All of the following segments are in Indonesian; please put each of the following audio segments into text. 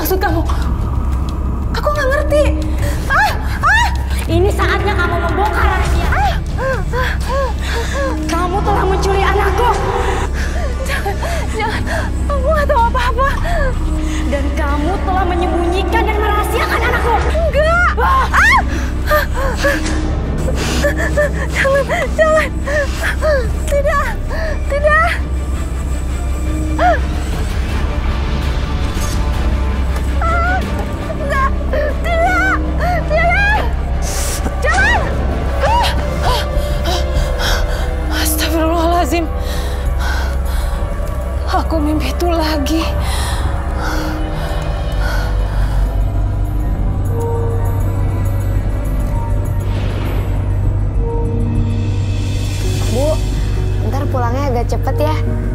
maksud kamu? Aku nggak ngerti. Ini saatnya kamu membongkar rahasia. Kamu telah mencuri anakku. Jangan, aku nggak tahu apa-apa. Dan kamu telah menyembunyikan dan merahasiakan anakku. Enggak. Jangan. Tidak. Enggak. Tidak. Jangan. Astagfirullahaladzim. Aku mimpi itu lagi. Bu, ntar pulangnya agak cepet ya.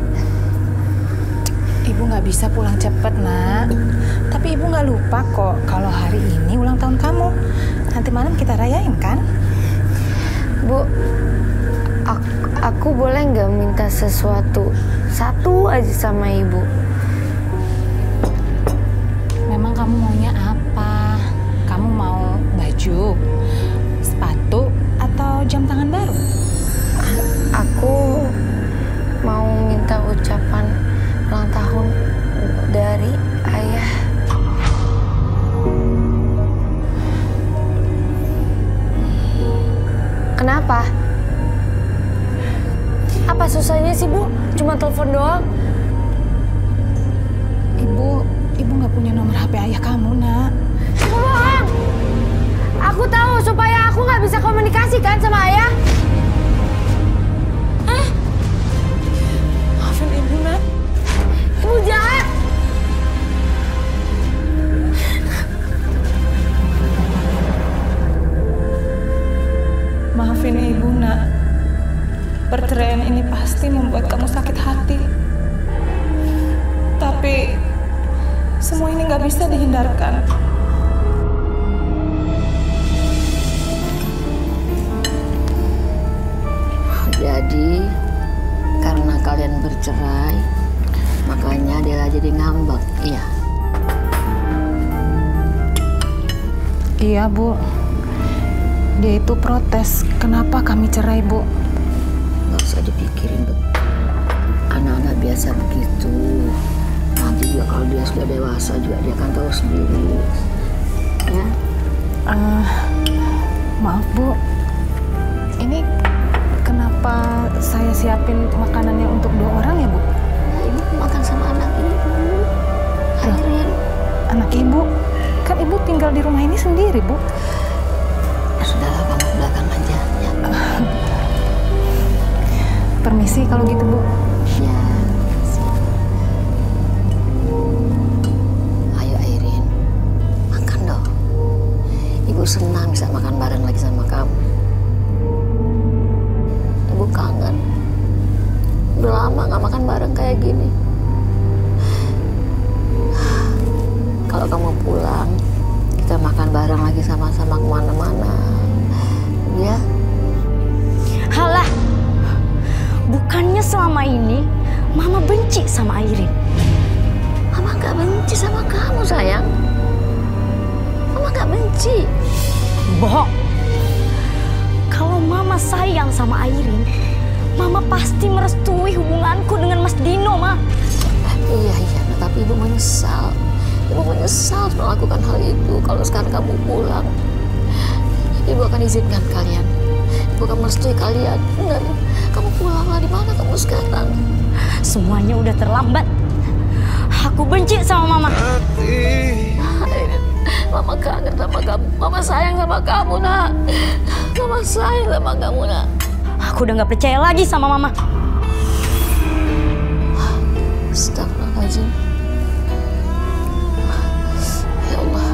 Ibu nggak bisa pulang cepet, Nak. Tapi Ibu nggak lupa kok kalau hari ini ulang tahun kamu. Nanti malam kita rayain, kan? Bu, aku boleh nggak minta sesuatu satu aja sama Ibu? Memang kamu maunya apa? Kamu mau baju, sepatu, atau jam tangan baru? Aku mau minta ucapan ulang tahun dari Ayah. Kenapa? Apa susahnya sih, Bu? Cuma telepon doang. Ibu nggak punya nomor HP ayah kamu, Nak. Bohong! Aku tahu supaya aku nggak bisa komunikasi kan sama Ayah. Maafin Ibu, Nak. Ibu jahat! Maafin Ibu, Nak. Perceraian ini pasti membuat kamu sakit hati. Tapi semua ini nggak bisa dihindarkan. Jadi karena kalian bercerai, makanya dia jadi ngambek, iya? Iya, Bu. Dia itu protes, kenapa kami cerai, Bu? Nggak usah dipikirin, Bu. Anak-anak biasa begitu. Nanti juga kalau dia sudah dewasa juga dia akan tahu sendiri. Ya? Maaf, Bu. Ini kenapa saya siapin makanannya untuk 2 orang ya, Bu? Ibu makan sama anak ibu. Hadirin. Anak Ibu? Kan Ibu tinggal di rumah ini sendiri, Bu. Sudahlah, kamu ke belakang aja. Ya. Permisi kalau gitu, Bu. Ya. Ayo Airin, makan dong. Ibu senang bisa makan bareng lagi sama kamu. Ibu kangen. Udah lama gak makan bareng kayak gini. Kalau kamu pulang, kita makan bareng lagi sama-sama kemana-mana. Ya? Halah, bukannya selama ini Mama benci sama Airin? Mama gak benci sama kamu, sayang. Mama gak benci. Bohong. Kalau Mama sayang sama Airin, Mama pasti merestui hubunganku dengan Mas Dino, Ma. Iya, tapi Ibu menyesal. Ibu menyesal melakukan hal itu. Kalau sekarang kamu pulang, Ibu akan izinkan kalian. Ibu akan merestui kalian. Enggak, kamu pulanglah. Di mana kamu sekarang? Semuanya udah terlambat. Aku benci sama Mama. Mama kangen sama kamu. Mama sayang sama kamu, Nak. Mama sayang sama kamu, Nak. Aku udah gak percaya lagi sama Mama. Astagfirullahaladzim. Ya Allah.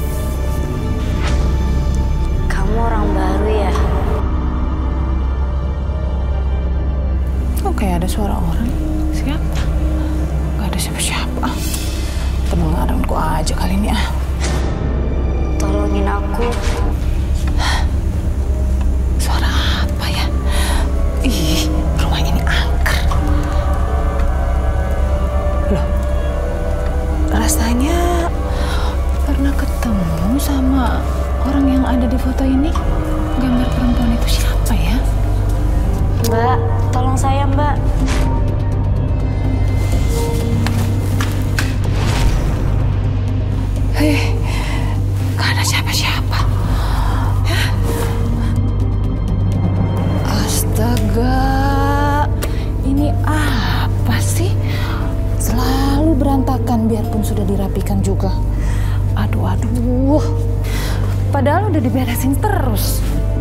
Kamu orang baru ya? kayak ada suara orang. Siapa? Gak ada siapa-siapa. Pendengaranku aja kali ini ah. Tolongin aku. Suara apa ya? Ih, rumah ini angker. Loh, rasanya pernah ketemu sama orang yang ada di foto ini. Gambar perempuan itu siapa ya? Mbak, tolong saya, Mbak. Gak ada siapa-siapa. Astaga, ini apa sih? Selalu berantakan biarpun sudah dirapikan juga. Aduh. Padahal udah diberesin terus.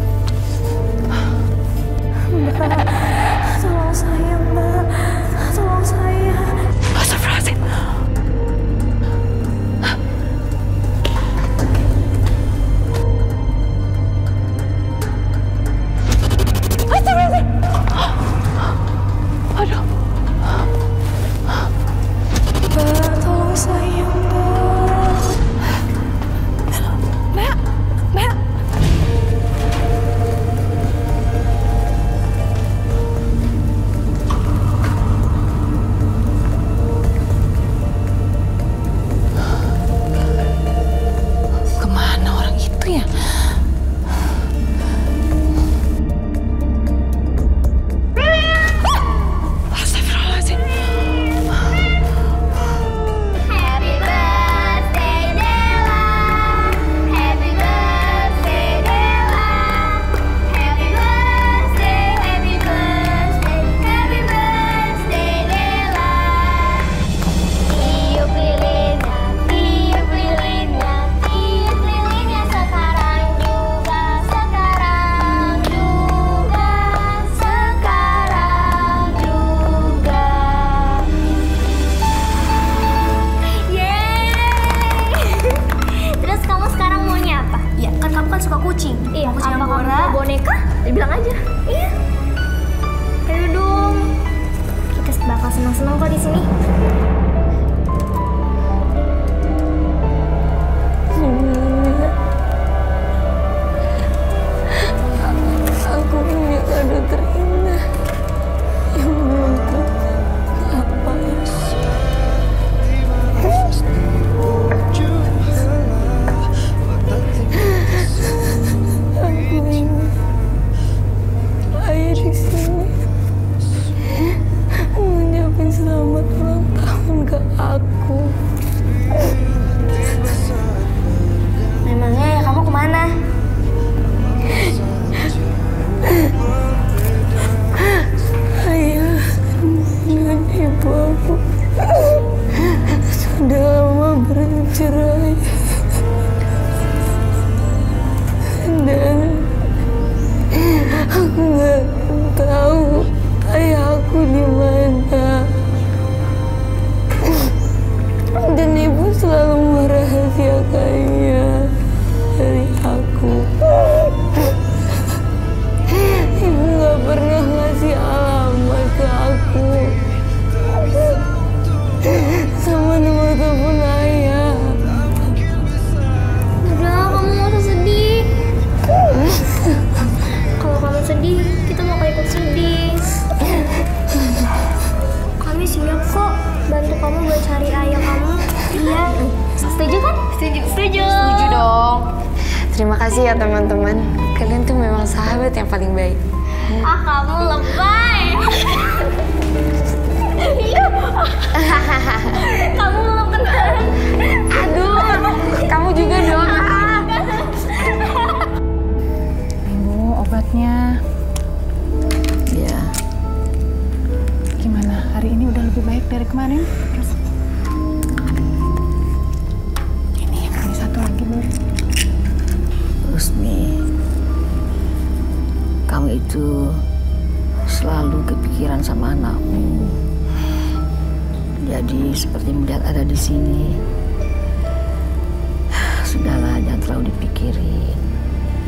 Mbak, tolong saya, Mbak. Tolong saya. Astagfirullahaladzim. Astagfirullahaladzim. Aduh. Mbak, tolong saya, Mbak. Mbak. Kemana orang itu ya? Astagfirullahaladzim. Happy birthday Della, happy birthday Della, happy birthday, happy birthday, happy birthday Della. Tiup lilinnya, tiup lilinnya, tiup lilinnya sekarang juga, sekarang juga, sekarang juga. Yeay! Terus kamu sekarang maunya apa? Ya, kan kamu kan suka kucing. Iya, Mau kucing apa kamu Angora? mau boneka? Dibilang aja. Iya. Ayo dong. Kita bakal senang-senang kok di sini. Aku punya kado terindah yang belum tercapai. Aku ingin ayah di sini mengucapkan selamat ulang tahun ke aku. Memangnya ya kamu kemana? Ayah dan ibu aku sudah lama bercerai dan aku nggak tahu ayah aku di mana. Dan ibu selalu merahasiakannya dari aku. Ibu nggak pernah ngasih alamat ke aku sama nomor telepon ayah. Udah, kamu nggak usah sedih. Kalau kamu sedih, kita mau ikut sedih. Kami siap kok bantu kamu buat cari ayah kamu. Iya. Setuju kan? Setuju dong. Terima kasih ya teman-teman. Kalian tuh memang sahabat yang paling baik. Ah, kamu lebay. Iya. Kamu beneran. Aduh, kamu juga dong. Ibu, obatnya Ya, gimana? Hari ini udah lebih baik dari kemarin? Terus ini satu lagi, Bu. Rusmi, kamu itu selalu kepikiran sama anakmu. Jadi seperti melihat ada di sini. Sudahlah, jangan terlalu dipikirin.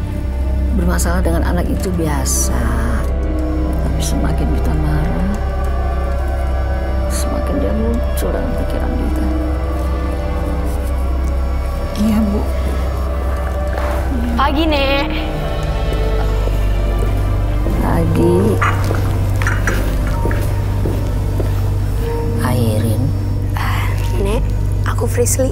Bermasalah dengan anak itu biasa. Tapi semakin kita marah, muncul dalam pikiran kita. Iya, Bu. Pagi, Nek. Pagi. Airin. Nek, aku Frisly.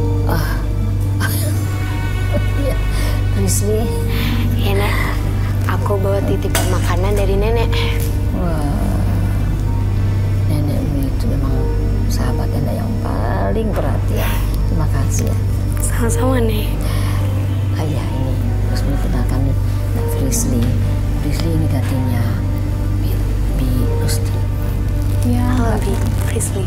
Ya, Frisly. Ya, Nek. Aku bawa titipan makanan dari nenek. Wah, nenekmu itu memang sahabat Anda yang paling perhatian. Terima kasih ya. Sama-sama, Nek. Ayah ini harus mengenalkan nih, Mbak Frisly. Frisly ini gantinya Bi Rusti. Ya. Halo, Bi. Frisly.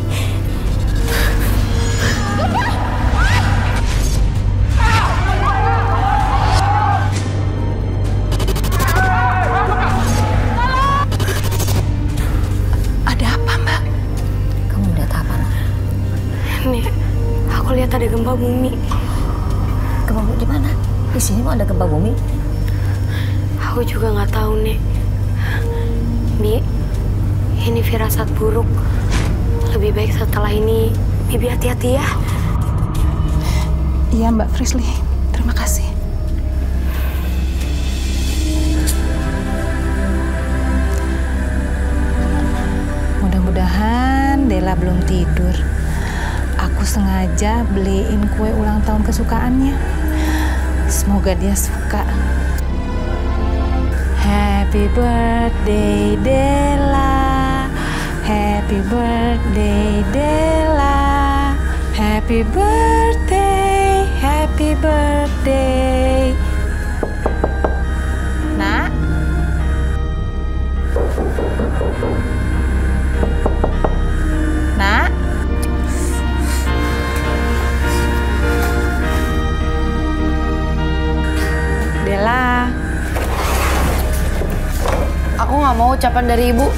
Ada apa, Mbak? Kamu lihat apa, Nak? Nek, aku lihat ada gempa bumi. Gempa bumi di mana? Di sini mau ada gempa bumi? Aku juga nggak tahu, Nek. Bi, ini firasat buruk. Lebih baik setelah ini, Bibi hati-hati ya. Iya, Mbak Frisly. Terima kasih. Mudah-mudahan Dela belum tidur. Aku sengaja beliin kue ulang tahun kesukaannya. Semoga dia suka. Happy birthday Dela, happy birthday Dela, happy birthday, happy birthday. Nak, Nak, Dela. Aku nggak mau ucapan dari ibu.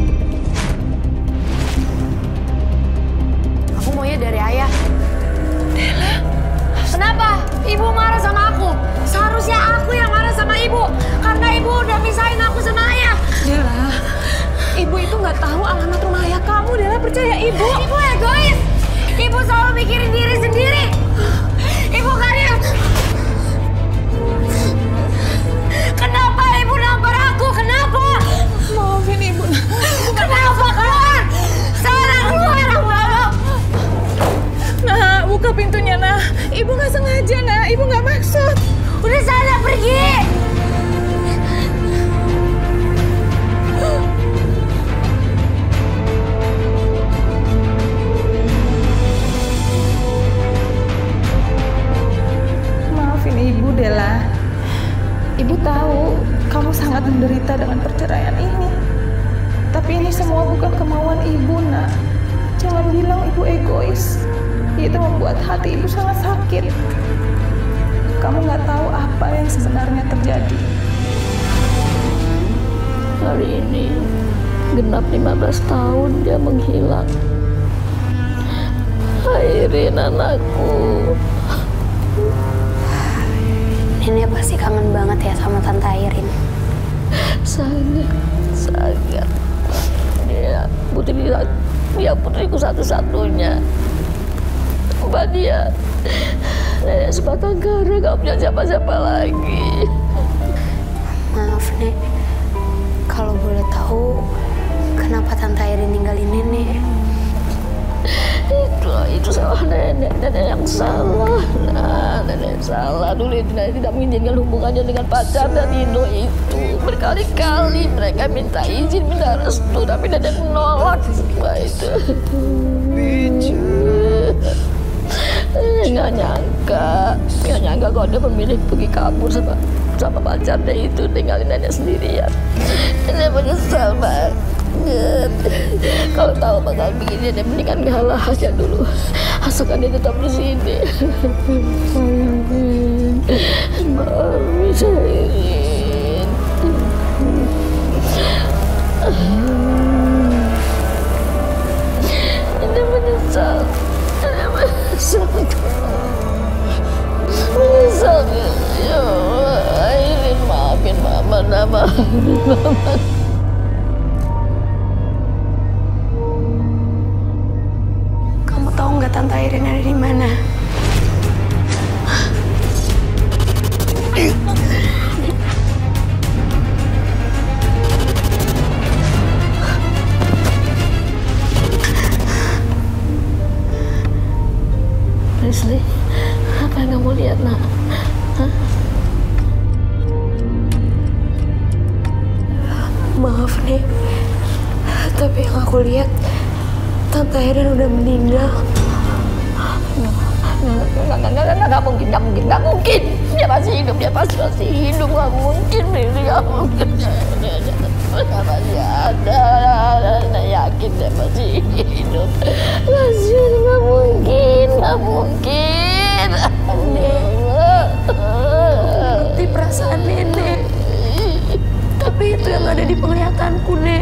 Aku maunya dari ayah. Dela, Kenapa? Ibu marah sama aku. Seharusnya aku yang marah sama ibu. Karena ibu udah misahin aku sama ayah. Dela, ibu itu nggak tahu alamat rumah ayah kamu. Dela, percaya ibu. Ibu egois. Ibu selalu mikirin diri sendiri. Ibu kalian. Kenapa ibu nampar aku? Kenapa? Maafin ibu. Kenapa keluar? Sekarang keluar aku mau. Nah, buka pintunya, nah. Ibu nggak sengaja, nah. Ibu nggak maksud. Udah sana pergi. Maafin ibu, Dela. Ibu tahu kamu sangat menderita dengan perceraian ini. Tapi ini semua bukan kemauan ibu, nak. Jangan bilang ibu egois. Itu membuat hati ibu sangat sakit. Kamu nggak tahu apa yang sebenarnya terjadi. Hari ini genap 15 tahun dia menghilang. Airin anakku. Nenek pasti kangen banget ya sama Tante Airin. Sangat. Dia putriku satu-satunya. Mbak dia nenek sebatang kara, gak punya siapa-siapa lagi. Maaf, Nek. Kalau boleh tahu, kenapa Tante Airin ninggalin Nenek? Itu salah nenek yang salah. Nah, nenek salah dulu itu nenek tidak mengizinkan hubungannya dengan pacar dan Nino itu. Berkali-kali mereka minta izin, minta restu, tapi nenek menolak semua itu. Nggak nyangka kalau dia memilih pergi kabur sama pacarnya itu, tinggalin nenek sendirian. Nenek menyesal banget. Kalau tahu bakal begini, dia mendingan ngalah aja dulu. Asalkan dia tetap di sini. Mami Airin. Dia menyesal. Menyesal. Ya Airin, maafin mama, maafin mama. Tante Airin ada di mana? Leslie, apa yang kamu lihat, nak? Hah? Maaf nih, tapi yang aku lihat Tante Airin udah meninggal. Nggak mungkin. Dia masih hidup, dia pasti masih hidup. Nggak mungkin, nggak mungkin. Dia masih ada, saya yakin dia masih hidup. Kasian, nggak mungkin. Ngerti perasaan nenek, tapi itu yang ada di penglihatanku, Nek.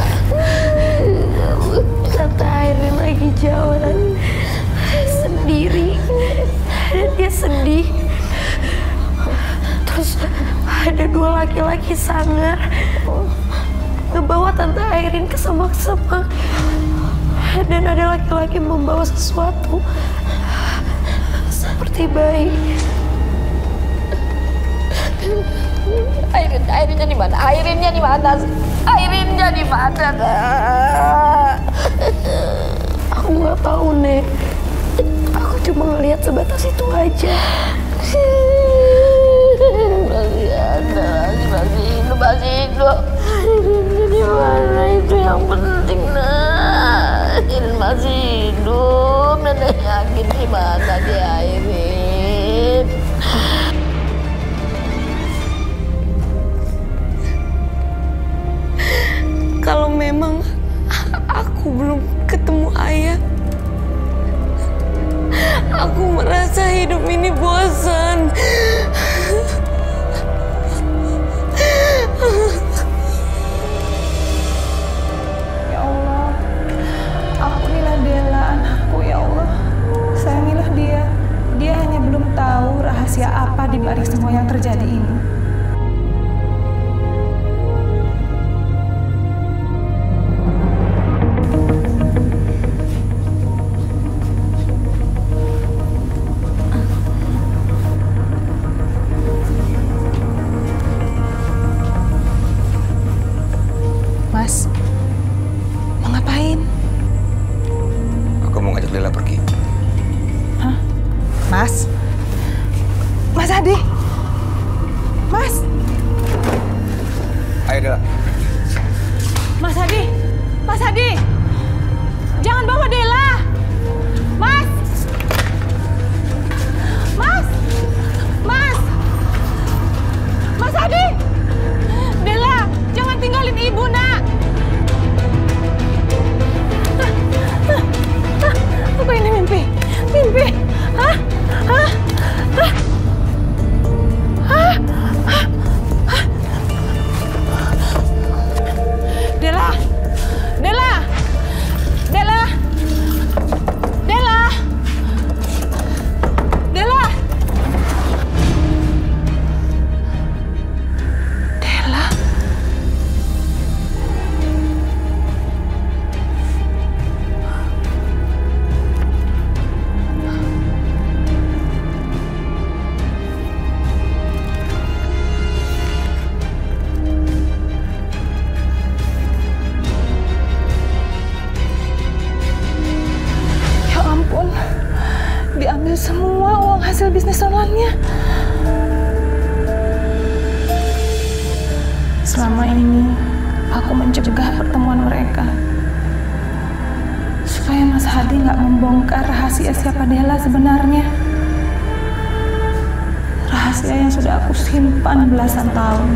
Tante Airin lagi jalan sendiri dan dia sedih. Terus ada dua laki-laki sangar ngebawa Tante Airin ke semak-semak, dan ada laki-laki membawa sesuatu seperti bayi. Airinnya di mana? Airinnya di mana? Aku nggak tahu, Nek. Aku cuma ngelihat sebatas itu aja. Masih ada, masih hidup. Airinnya di mana? Itu yang penting, nah. Airin masih hidup. Nenek yakin di mana dia, Airin? Kalau memang aku belum ketemu ayah, aku merasa hidup ini bosan. Ya Allah, ampunilah Dela, anakku ya Allah. Sayangilah dia. Dia hanya belum tahu rahasia apa di balik semua yang terjadi ini. Mas, mau ngapain? Aku mau ngajak Dela pergi. Hah? Mas? Mas Adi? Mas? Ayo Dela. Mas Adi? Mas Adi? Jangan bawa Dela! Mas! Mas! Mas! Mas Adi! Dela, jangan tinggalin ibu, nak! Apa ini mimpi? Mimpi? Hah? Hah? Hah? Hah? Hah? Dela! Dela! Dela! Dela! Dela! Dela? Ya ampun, diambil semua uang hasil bisnis online-nya. Selama ini, aku mencegah pertemuan mereka. Supaya Mas Hadi nggak membongkar rahasia siapa Dela sebenarnya. Rahasia yang sudah aku simpan belasan tahun.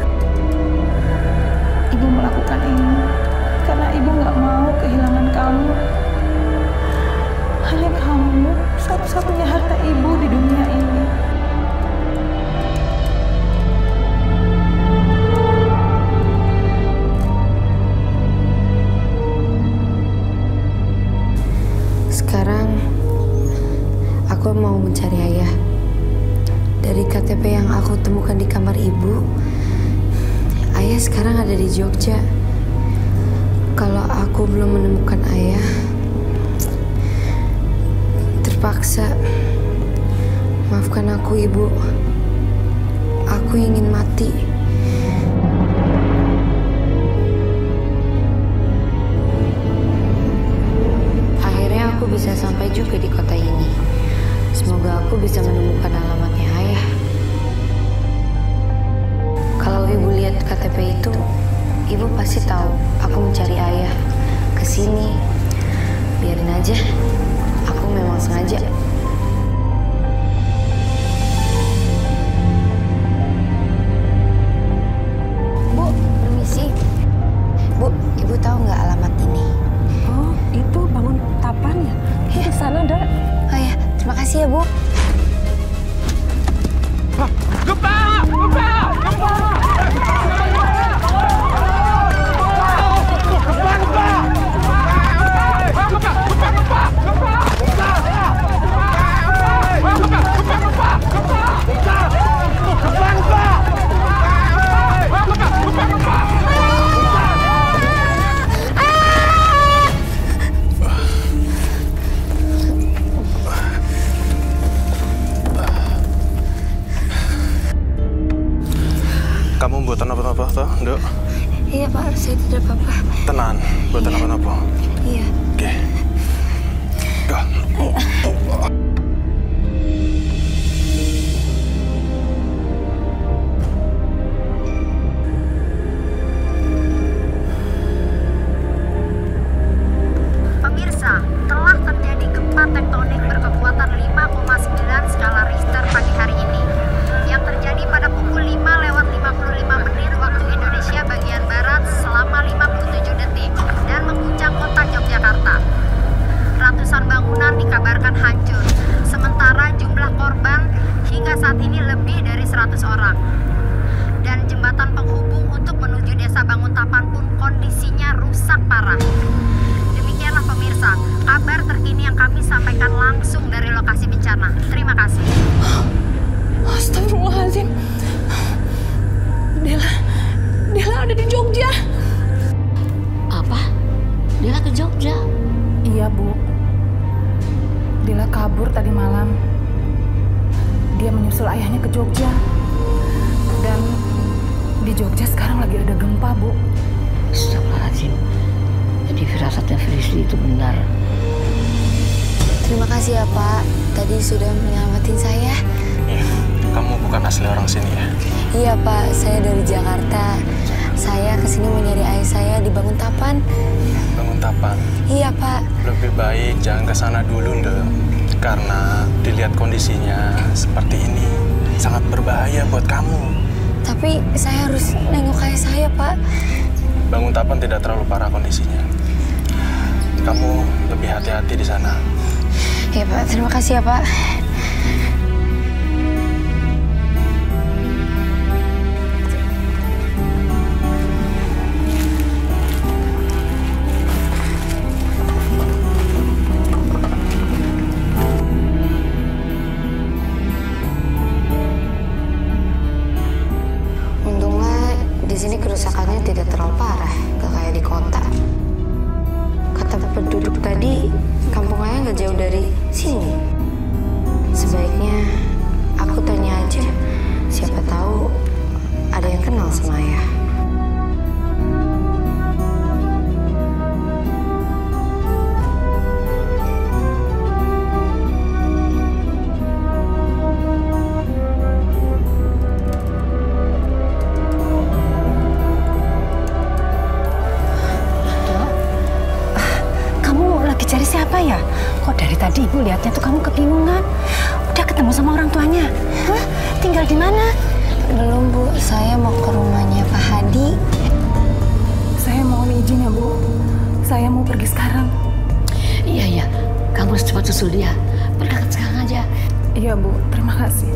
Ibu melakukan ini karena ibu nggak mau kehilangan kamu. Hanya kamu satu-satunya harta ibu di dunia ini. Sekarang aku mau mencari ayah. Dari KTP yang aku temukan di kamar ibu, ayah sekarang ada di Jogja. Kalau aku belum menemukan ayah, terpaksa. Maafkan aku, Ibu. Aku ingin mati. Akhirnya aku bisa sampai juga di kota ini. Semoga aku bisa menemukan alamatnya Ayah. Kalau Ibu lihat KTP itu, Ibu pasti tahu aku mencari Ayah ke sini. Biarin aja. Aku memang sengaja. Bu, permisi. Bu, Ibu tahu nggak alamat ini? Oh, itu bangun tapan ya? Di sana, Dak. Oh ya, terima kasih ya, Bu. Kamu buatan apa-apa toh, Dok? Iya, Pak, saya tidak apa-apa. Tenan, buatan apa-apa. Iya. Oke. Go. Pemirsa, telah terjadi gempa tektonik berkekuatan 5,9 skala Richter pagi hari ini yang terjadi pada pukul 5:55 waktu Indonesia bagian Barat selama 57 detik dan mengguncang kota Yogyakarta. Ratusan bangunan dikabarkan hancur, sementara jumlah korban hingga saat ini lebih dari 100 orang. Dan jembatan penghubung untuk menuju Desa Banguntapan pun kondisinya rusak parah. Demikianlah pemirsa, kabar terkini yang kami sampaikan langsung dari lokasi bencana. Terima kasih. Astagfirullahaladzim. Dela ada di Jogja. Apa? Dela ke Jogja? Iya, Bu. Dela kabur tadi malam. Dia menyusul ayahnya ke Jogja. Dan di Jogja sekarang lagi ada gempa, Bu. Astagfirullahaladzim. Jadi firasatnya Frisdi itu benar. Terima kasih ya, Pak. Tadi sudah menyelamatin saya. Iya, kamu bukan asli orang sini ya? Iya, Pak. Saya dari Jakarta. Saya kesini mencari ayah saya di Banguntapan. Banguntapan? Iya, Pak. Lebih baik jangan ke sana dulu, Ndek. Karena dilihat kondisinya seperti ini, sangat berbahaya buat kamu. Tapi saya harus nengok ayah saya, Pak. Banguntapan tidak terlalu parah kondisinya. Kamu lebih hati-hati di sana. Iya, Pak. Terima kasih ya, Pak. Untungnya di sini kerusakannya tidak terlalu parah, gak kayak di kota. Kata penduduk tadi, kampung ayah nggak jauh dari sini. Sebaiknya aku tanya aja, siapa tahu ada yang kenal sama ayah. Cari siapa ya? Kok dari tadi Ibu lihatnya tuh kamu kebingungan. Udah ketemu sama orang tuanya? Hah? Tinggal di mana? Belum, Bu. Saya mau ke rumahnya Pak Hadi. Saya mohon izin ya, Bu. Saya mau pergi sekarang. Iya. Kamu harus cepat susul dia. Berangkat sekarang aja. Iya, Bu. Terima kasih.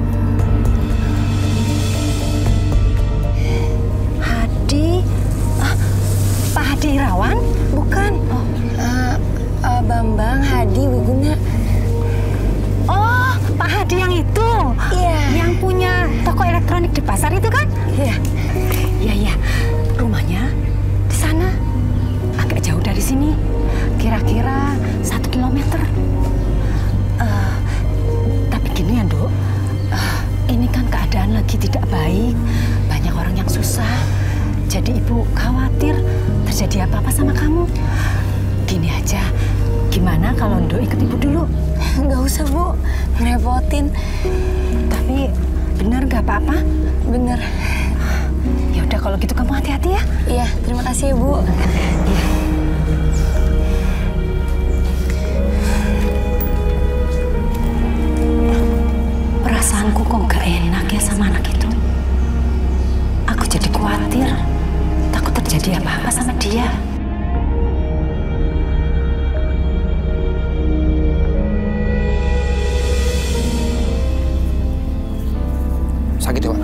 Hadi? Pak Hadi Irawan? Bukan. Bambang Hadi Wiguna. Oh, Pak Hadi yang itu? Iya. Yang punya toko elektronik di pasar itu kan? Iya. Iya. Rumahnya di sana. Agak jauh dari sini. Kira-kira 1 kilometer. usah Bu, ngerepotin. Tapi bener nggak apa-apa? Bener. Ya udah kalau gitu kamu hati-hati ya. Iya, terima kasih ya Bu. Perasaanku kok gak enak ya sama anak itu. Aku jadi khawatir, takut terjadi apa-apa sama dia. Sakit ya, Pak?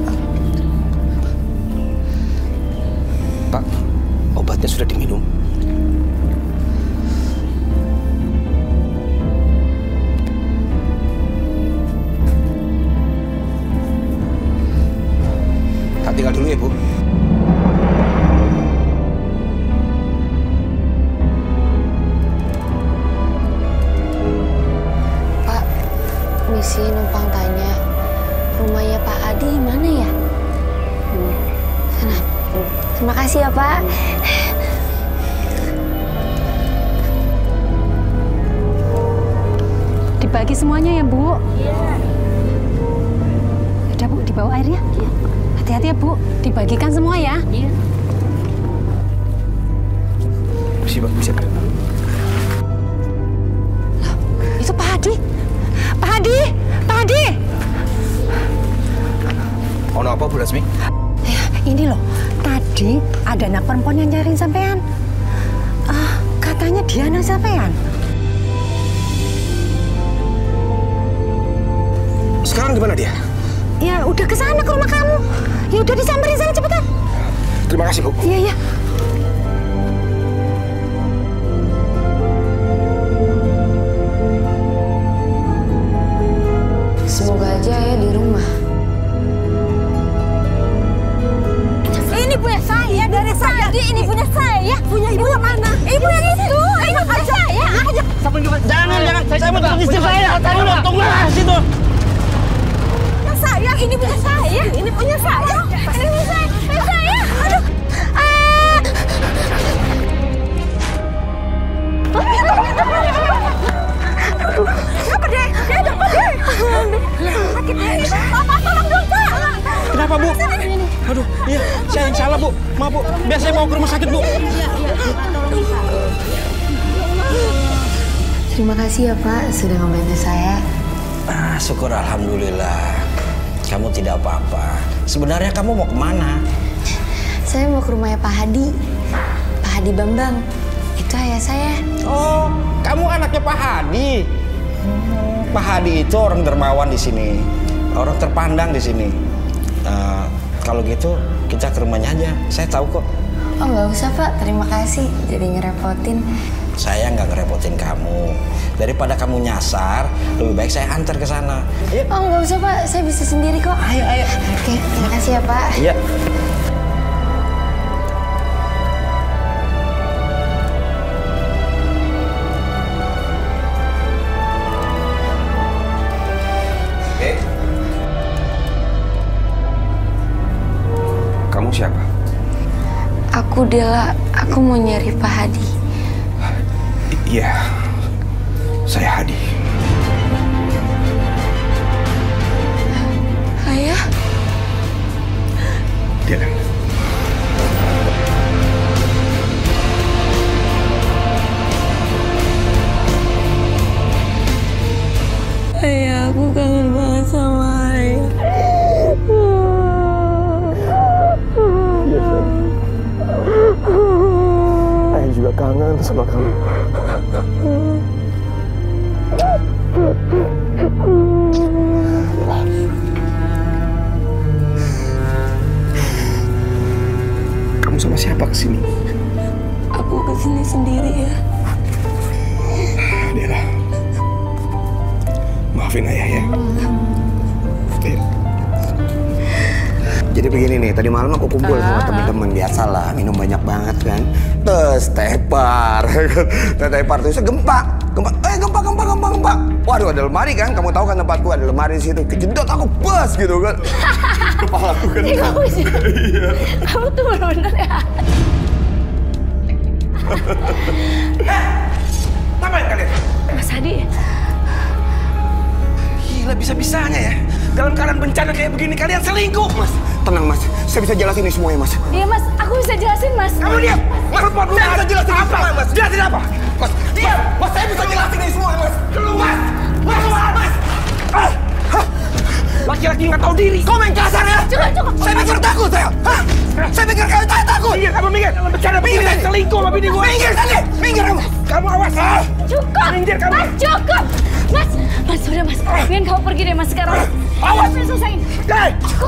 Pak, obatnya sudah diminum. Tak tinggal dulu ya, Bu. Pak, misi numpang tanya, rumahnya Pak Adi mana ya? Sana. Terima kasih ya Pak. Dibagi semuanya ya Bu? Iya. Udah Bu, dibawa airnya? Iya. Hati-hati ya Bu, dibagikan semua ya? Iya. Siap, siap. Loh, itu Pak Hadi. Pak Hadi! Pak Hadi! Ono apa, Bu Lasmi? Ini loh, tadi ada anak perempuan yang nyariin sampean. Katanya dia anak sampean. Sekarang di mana dia? Ya udah ke sana ke rumah kamu. Ya udah disamperin sana cepetan. Terima kasih, Bu. Iya, iya. Semoga aja ya di rumah. Ini punya saya dari tadi. Ini punya saya. Punya ibu yang mana? Ibu yang itu. Ini punya saya. Jangan. Saya mau tunggu istri saya. Tunggu situ. Saya, ini punya saya. Ini punya saya. Ini punya saya. Ini saya. Aduh. Apa deh? Apa deh? Sakit deh. Papa tolong dong, Pak. Kenapa, Bu? Aduh, iya, saya yang salah, Bu. Maaf, Bu. Biar saya bawa ke rumah sakit, Bu. Terima kasih ya Pak sudah membantu saya. Syukur alhamdulillah. Kamu tidak apa-apa. Sebenarnya kamu mau kemana? Saya mau ke rumahnya Pak Hadi. Pak Hadi Bambang. Itu ayah saya. Oh, kamu anaknya Pak Hadi. Pak Hadi itu orang dermawan di sini. Orang terpandang di sini. Kalau gitu kita ke rumahnya aja. Saya tahu kok. Oh nggak usah Pak, terima kasih. Jadi ngerepotin. Saya nggak ngerepotin kamu. Daripada kamu nyasar, lebih baik saya antar ke sana. Oh nggak usah Pak, saya bisa sendiri kok. Ayo. Oke, terima kasih ya Pak. Iya. Kamu siapa? Aku Dela, aku mau nyari Pak Hadi. Iya, saya Hadi. Ayah? Dela. Ayah, aku kangen banget sama ayah. Ayah juga kangen sama kamu. Kamu sama siapa kesini? Aku kesini sendiri ya. Dela, maafin ayah ya. Jadi begini nih, tadi malam aku kumpul sama teman-teman, biasalah minum banyak banget kan. Terus tepar, tepar terus gempa. Waduh ada lemari kan, kamu tahu kan tempatku ada lemari di situ. Kejedot aku bas gitu kan. Kepalaku kan. Iya. Kamu tuh benar-benar ya. Ngapain kalian? Mas Hadi, kayak begini kalian selingkuh. Mas, tenang Mas. Saya bisa jelasin ini semuanya Mas. Iya Mas, aku bisa jelasin Mas. Kamu diam. Mas, saya bisa jelasin apa? Mas, jelasin apa? Mas, diam. Mas, saya bisa jelasin ini semuanya Mas. Keluar. Mas. Laki-laki nggak tahu diri. Kau main kasar ya? Cukup. Saya pikir takut saya. Hah? Saya pikir kalian takut. Minggir, kamu minggir. Bercanda begini dan selingkuh sama bini gue. Minggir tadi. Minggir kamu. Kamu awas. Cukup. Minggir kamu. Mas, cukup. Mas, udah Mas. Mendingan kamu pergi deh Mas sekarang. Awas. Saya selesaiin. Cukup.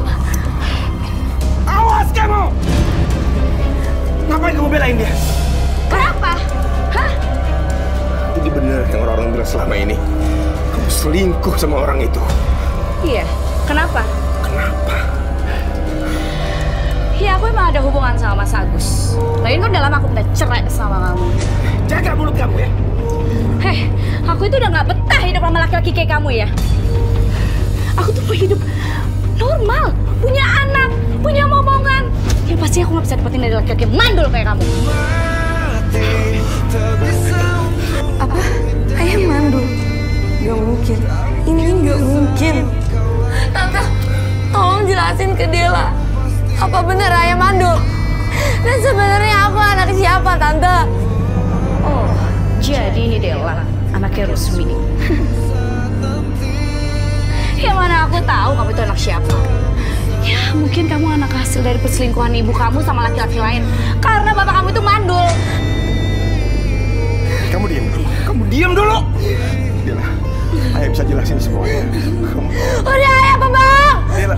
Awas kamu. Ngapain kamu belain dia? Kenapa? Hah? Jadi bener yang orang-orang bilang selama ini. Kamu selingkuh sama orang itu. Iya. Kenapa? Kenapa? Ya aku emang ada hubungan sama Mas Agus. Lain kan udah lama aku minta cerai sama kamu. Jaga mulut kamu ya. Heh, aku itu udah gak betah hidup sama laki-laki kayak kamu ya. Aku tuh mau hidup normal, punya anak, punya momongan. Ya pasti aku gak bisa dapetin dari laki-laki mandul kayak kamu. Apa? Ayah mandul? Gak mungkin. Ini gak mungkin. Tante, tolong jelasin ke Dela. Apa benar ayah mandul? Dan sebenarnya aku anak siapa, Tante? Oh, jadi ini Dela, anaknya Rusmi. Ya mana aku tahu kamu itu anak siapa. Ya mungkin kamu anak hasil dari perselingkuhan ibu kamu sama laki-laki lain. Karena bapak kamu itu mandul. Kamu diam dulu. Kamu diam dulu. Dela, ayah bisa jelasin semuanya. Udah ayah, Bambang!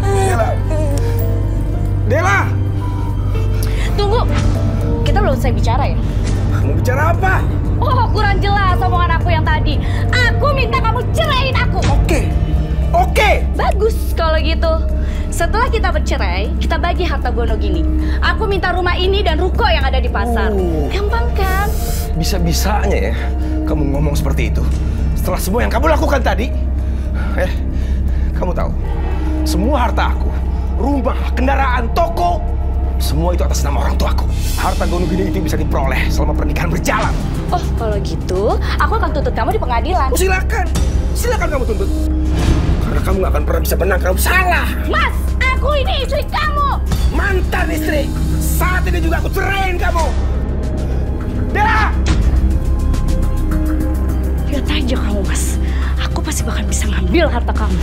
Dela! Tunggu, kita belum selesai bicara ya? Kamu bicara apa? Oh, kurang jelas omongan aku yang tadi. Aku minta kamu ceraiin aku. Oke. Bagus kalau gitu. Setelah kita bercerai, kita bagi harta gono gini. Aku minta rumah ini dan ruko yang ada di pasar. Gampang kan? Bisa-bisanya ya kamu ngomong seperti itu. Setelah semua yang kamu lakukan tadi, kamu tahu, semua harta aku, rumah, kendaraan, toko, semua itu atas nama orang tuaku. Harta gono gini itu bisa diperoleh selama pernikahan berjalan. Oh, kalau gitu, aku akan tuntut kamu di pengadilan. Oh, silakan kamu tuntut. Karena kamu gak akan pernah bisa menang, kamu salah. Mas, aku ini istri kamu. Mantan istri. Saat ini juga aku ceraiin kamu. Dela! Lihat aja kamu, Mas. Aku pasti bakal bisa ngambil harta kamu.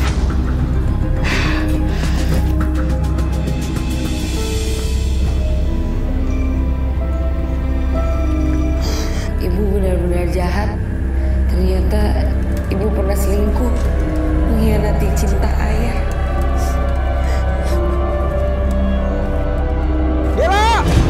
Ibu benar-benar jahat. Ternyata ibu pernah selingkuh, mengkhianati cinta ayah. Dela!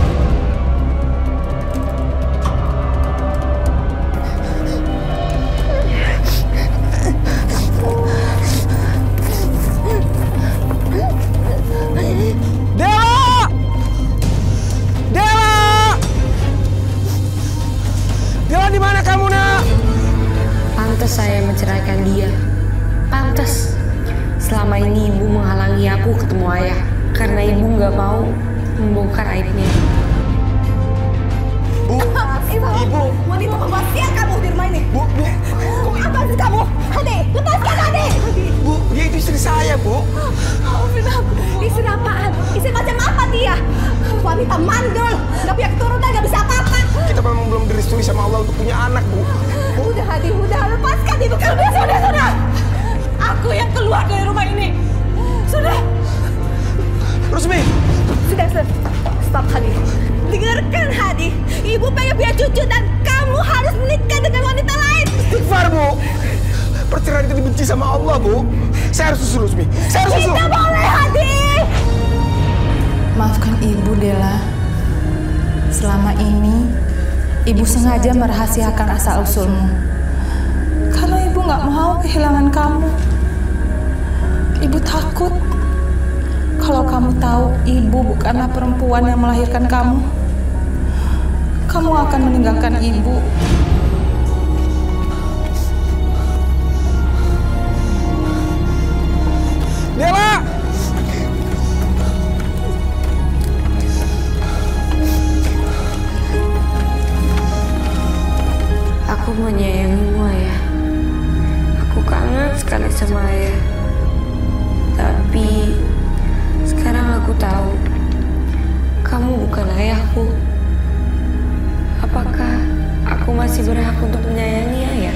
Dela, di mana kamu, Nak? Pantas saya menceraikan dia. Pantas. Selama ini ibu menghalangi aku ketemu ayah karena ibu nggak mau membongkar aibnya. Ibu, wanita pembahasan kamu di rumah ini. Bu. Apa sih kamu? Hadi, lepaskan Hadi. Bu, dia itu istri saya, Bu. Maafin aku. Istri apaan? Istri macam apa dia? Wanita mandul, nggak punya keturunan, nggak bisa apa-apa. Kita memang belum direstui sama Allah untuk punya anak, Bu. Udah Hadi, udah lepaskan ibu kamu. Sudah. Aku yang keluar dari rumah ini. Sudah. Rusmi. Sudah. Stop Hadi. Dengarkan Hadi. Ibu pengen punya cucu dan kamu harus menikah dengan wanita lain. Istighfar, Bu. Perceraian itu dibenci sama Allah, Bu. Saya harus susul Rusmi. Saya harus susul. Tidak boleh Hadi. Maafkan ibu, Dela. Selama ini, ibu sengaja merahasiakan asal-usulmu. Karena ibu nggak mau kehilangan kamu. Ibu takut kalau kamu tahu ibu bukanlah perempuan yang melahirkan kamu. Kamu akan meninggalkan ibu. Dela! Aku menyayangimu, ayah. Aku kangen sekali sama ayah. Tapi Sekarang aku tahu kamu bukan ayahku. Apakah aku masih berhak untuk menyayangi ayah?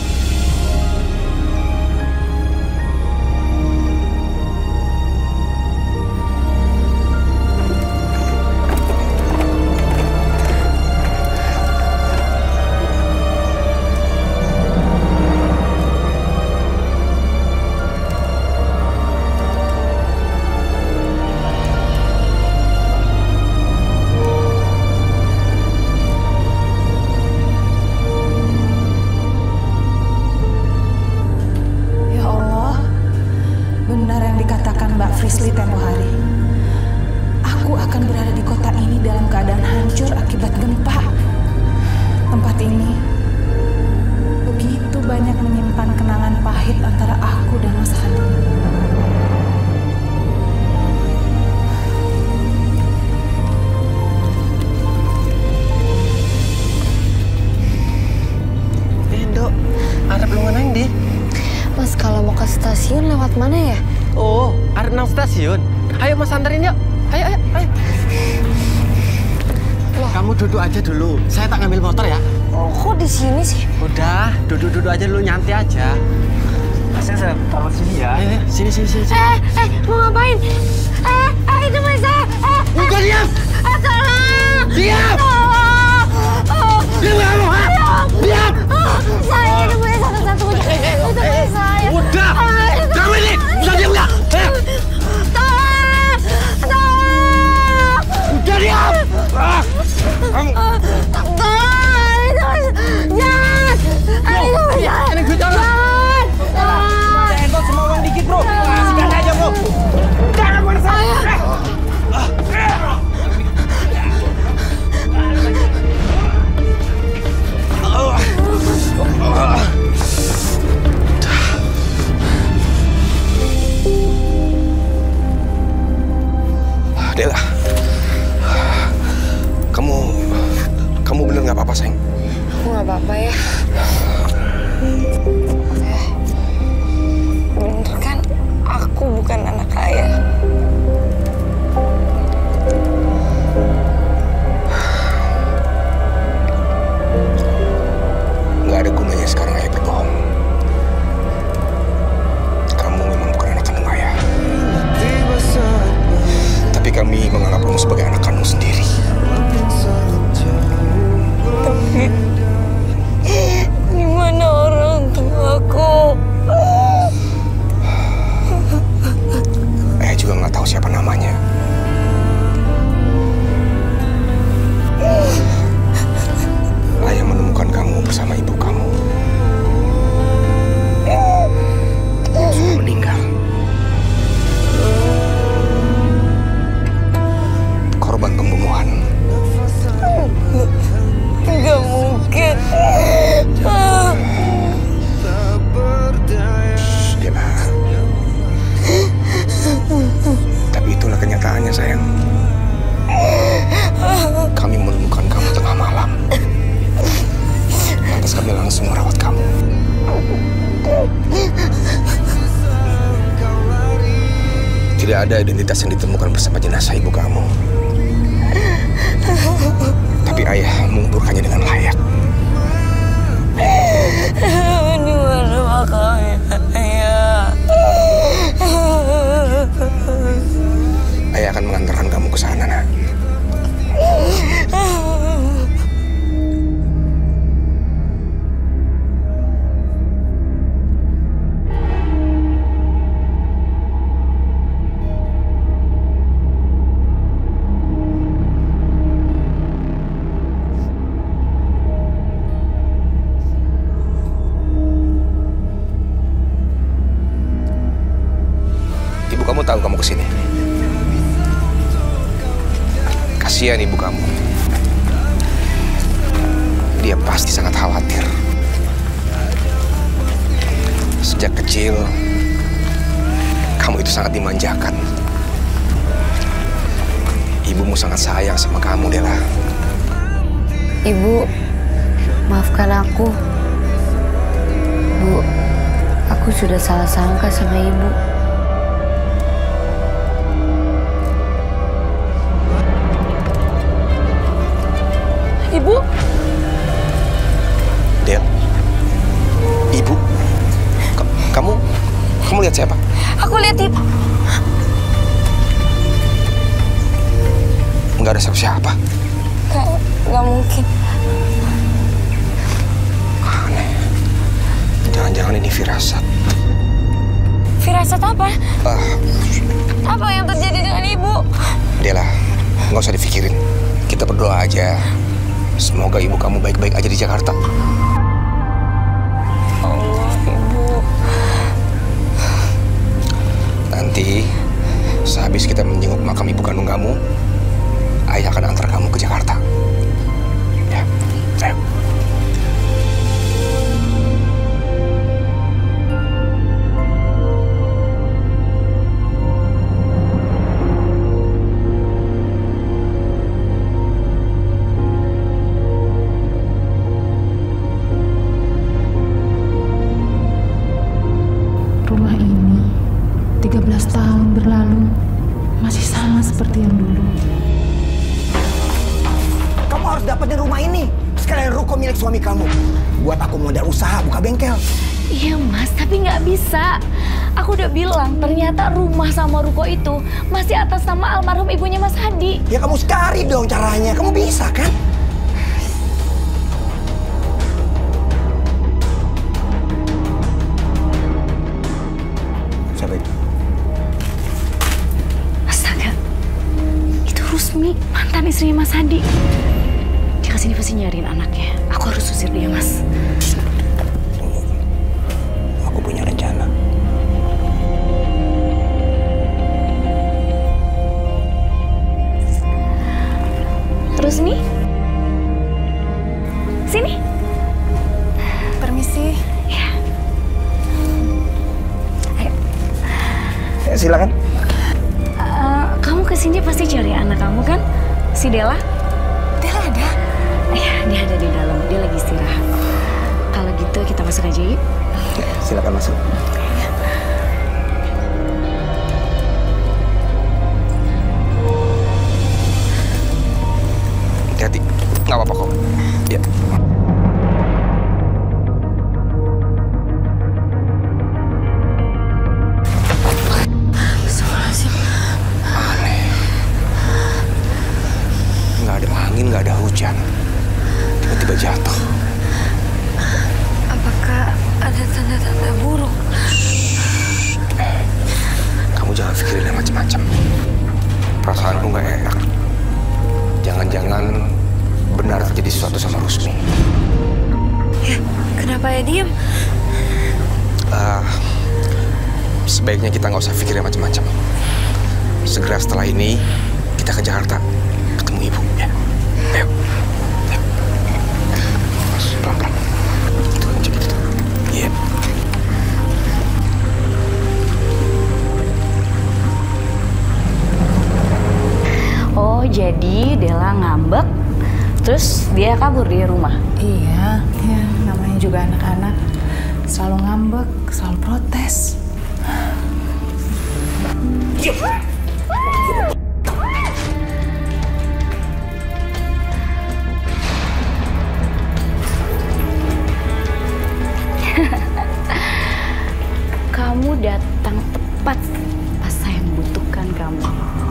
Frisly tempo hari. Aku akan berada di kota ini dalam keadaan hancur akibat gempa. Tempat ini begitu banyak menyimpan kenangan pahit antara aku dan Mas Hadi. Dok, arep lungan nang ndi? Mas, kalau mau ke stasiun lewat mana ya? Oh, arep nang stasiun. Ayo Mas anterin yuk. Ayo. Loh. Kamu duduk aja dulu. Saya tak ngambil motor ya. Oh, kok di sini sih? Udah, duduk aja dulu, nyantai aja. Saya taruh sini ya. Ayo, sini. Mau ngapain? Itu Mas saya. Udah diam. Tolong. Diam. Diam kamu, ha? Diam. Saya itu Mas satu-satunya. Itu Mas saya. Udah. Kamu ini bisa diam nggak? Tolong. Udah diam. Kamu. Tolong. Itu Mas. Jangan. Itu Mas. Ini gue jangan. Handphone semua uang dikit bro. Kasihkan aja bro. Jangan pada saya. Dela, kamu bener nggak apa-apa sayang? Aku nggak apa-apa ya. Bener kan? Aku bukan anak ayah. Nggak ada gunanya sekarang ayah berbohong. Kamu memang bukan anak kandung ayah. Tapi kami menganggap kamu sebagai anak kandung sendiri. Tapi gimana orang tuaku? Ayah juga nggak tahu siapa namanya. Ayah menemukan kamu bersama ibu kamu. Sudah meninggal. Korban pembunuhan. Nggak mungkin. Dela. Tapi itulah kenyataannya sayang. Kami menemukan kamu tengah malam. Lantas kami langsung merawat kamu. Tidak ada identitas yang ditemukan bersama jenazah ibu kamu. Tapi ayah menguburkannya dengan layak. Ini mana makamnya ayah? Ayah akan mengantarkan kamu ke sana, nak. Ibu kamu tahu kamu kesini. Kasihan ibu kamu. Dia pasti sangat khawatir. Sejak kecil, kamu itu sangat dimanjakan. Ibumu sangat sayang sama kamu, Dela. Ibu, maafkan aku. Bu, aku sudah salah sangka sama ibu. Jangan-jangan ini firasat. Firasat apa? Apa yang terjadi dengan ibu? Dela, nggak usah dipikirin. Kita berdoa aja. Semoga ibu kamu baik-baik aja di Jakarta. Allah, ibu. Nanti sehabis kita menjenguk makam ibu kandung kamu, ayah akan antar kamu ke Jakarta. Ya, ayo. Rumah ini 13 tahun berlalu masih sama seperti yang dulu. Kamu harus dapetin rumah ini. Sekalian ruko milik suami kamu. Buat aku modal usaha buka bengkel. Iya mas, tapi nggak bisa. Aku udah bilang ternyata rumah sama ruko itu masih atas nama almarhum ibunya Mas Hadi. Ya kamu cari dong caranya. Kamu bisa kan? Siapa itu? Astaga, itu Rusmi, mantan istrinya Mas Hadi. Dia kesini pasti nyariin anaknya. Aku harus usir dia, Mas. Aku punya rencana. Rusmi? Sini. Permisi. Ya. Ayo. Ya, silakan. Kamu kesini pasti cari anak kamu kan? Si Dela? Dela ada? Iya, dia ada di dalam. Dia lagi istirahat. Kalau gitu kita masuk aja yuk. Ya, silakan masuk. Hati-hati, nggak apa-apa kok. Ya. Aneh. Nggak ada angin, nggak ada hujan. Tiba-tiba jatuh. Apakah ada tanda-tanda buruk? Kamu jangan pikirin yang macam-macam. Perasaanku nggak enak. Jangan-jangan benar terjadi sesuatu sama Rusmi. Ya, kenapa ya diem? Sebaiknya kita nggak usah pikirin macam-macam. Segera setelah ini kita ke Jakarta ketemu ibu ya. Ayo. Ayo. Mas, pelan-pelan. Itu aja gitu. Iya. Oh, jadi Dela ngambek, terus dia kabur di rumah? Iya, ya namanya juga anak-anak. Selalu ngambek, selalu protes. Kamu datang tepat pas saya membutuhkan kamu.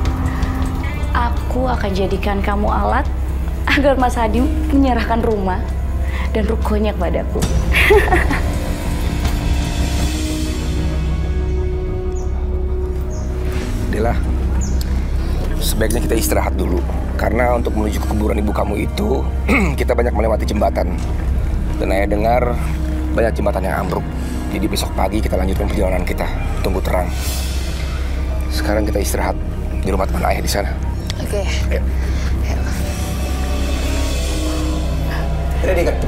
Aku akan jadikan kamu alat agar Mas Hadi menyerahkan rumah dan rukonya kepadaku. Dela, sebaiknya kita istirahat dulu. Karena untuk menuju ke kuburan ibu kamu itu, kita banyak melewati jembatan. Dan ayah dengar banyak jembatan yang ambruk. Jadi besok pagi kita lanjutkan perjalanan kita. Tunggu terang. Sekarang kita istirahat di rumah teman ayah di sana. Oke. Ayo. Ayo. Ready kan?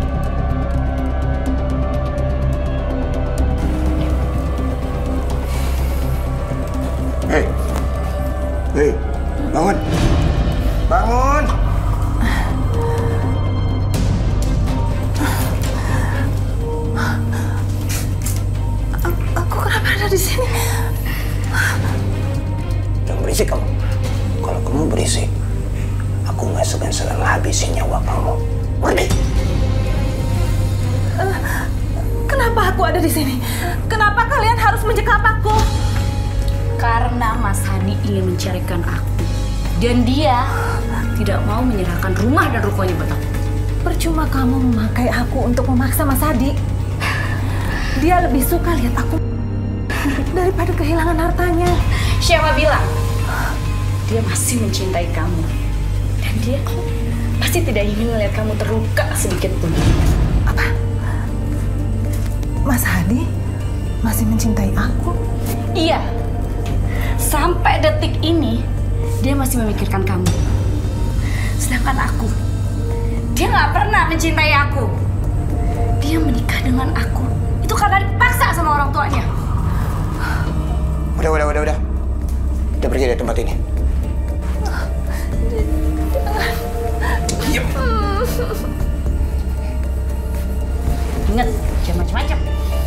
Hei. Hei, bangun. Bangun. Aku kenapa ada di sini? Jangan berisik kamu. Kalau kamu berisik, aku nggak segan-segan habisin nyawa kamu. Pergi. Kenapa aku ada di sini? Kenapa kalian harus mencekap aku? Karena Mas Hadi ingin menceraikan aku. Dan dia tidak mau menyerahkan rumah dan rukonya buat aku. Percuma kamu memakai aku untuk memaksa Mas Hadi. Dia lebih suka lihat aku daripada kehilangan hartanya. Siapa bilang? Dia masih mencintai kamu. Dan dia pasti tidak ingin melihat kamu terluka sedikit pun. Apa? Mas Hadi masih mencintai aku? Iya. Sampai detik ini, dia masih memikirkan kamu. Sedangkan aku, dia nggak pernah mencintai aku. Dia menikah dengan aku itu karena dipaksa sama orang tuanya. Udah. Kita pergi dari tempat ini. Ingat, jangan macam-macam.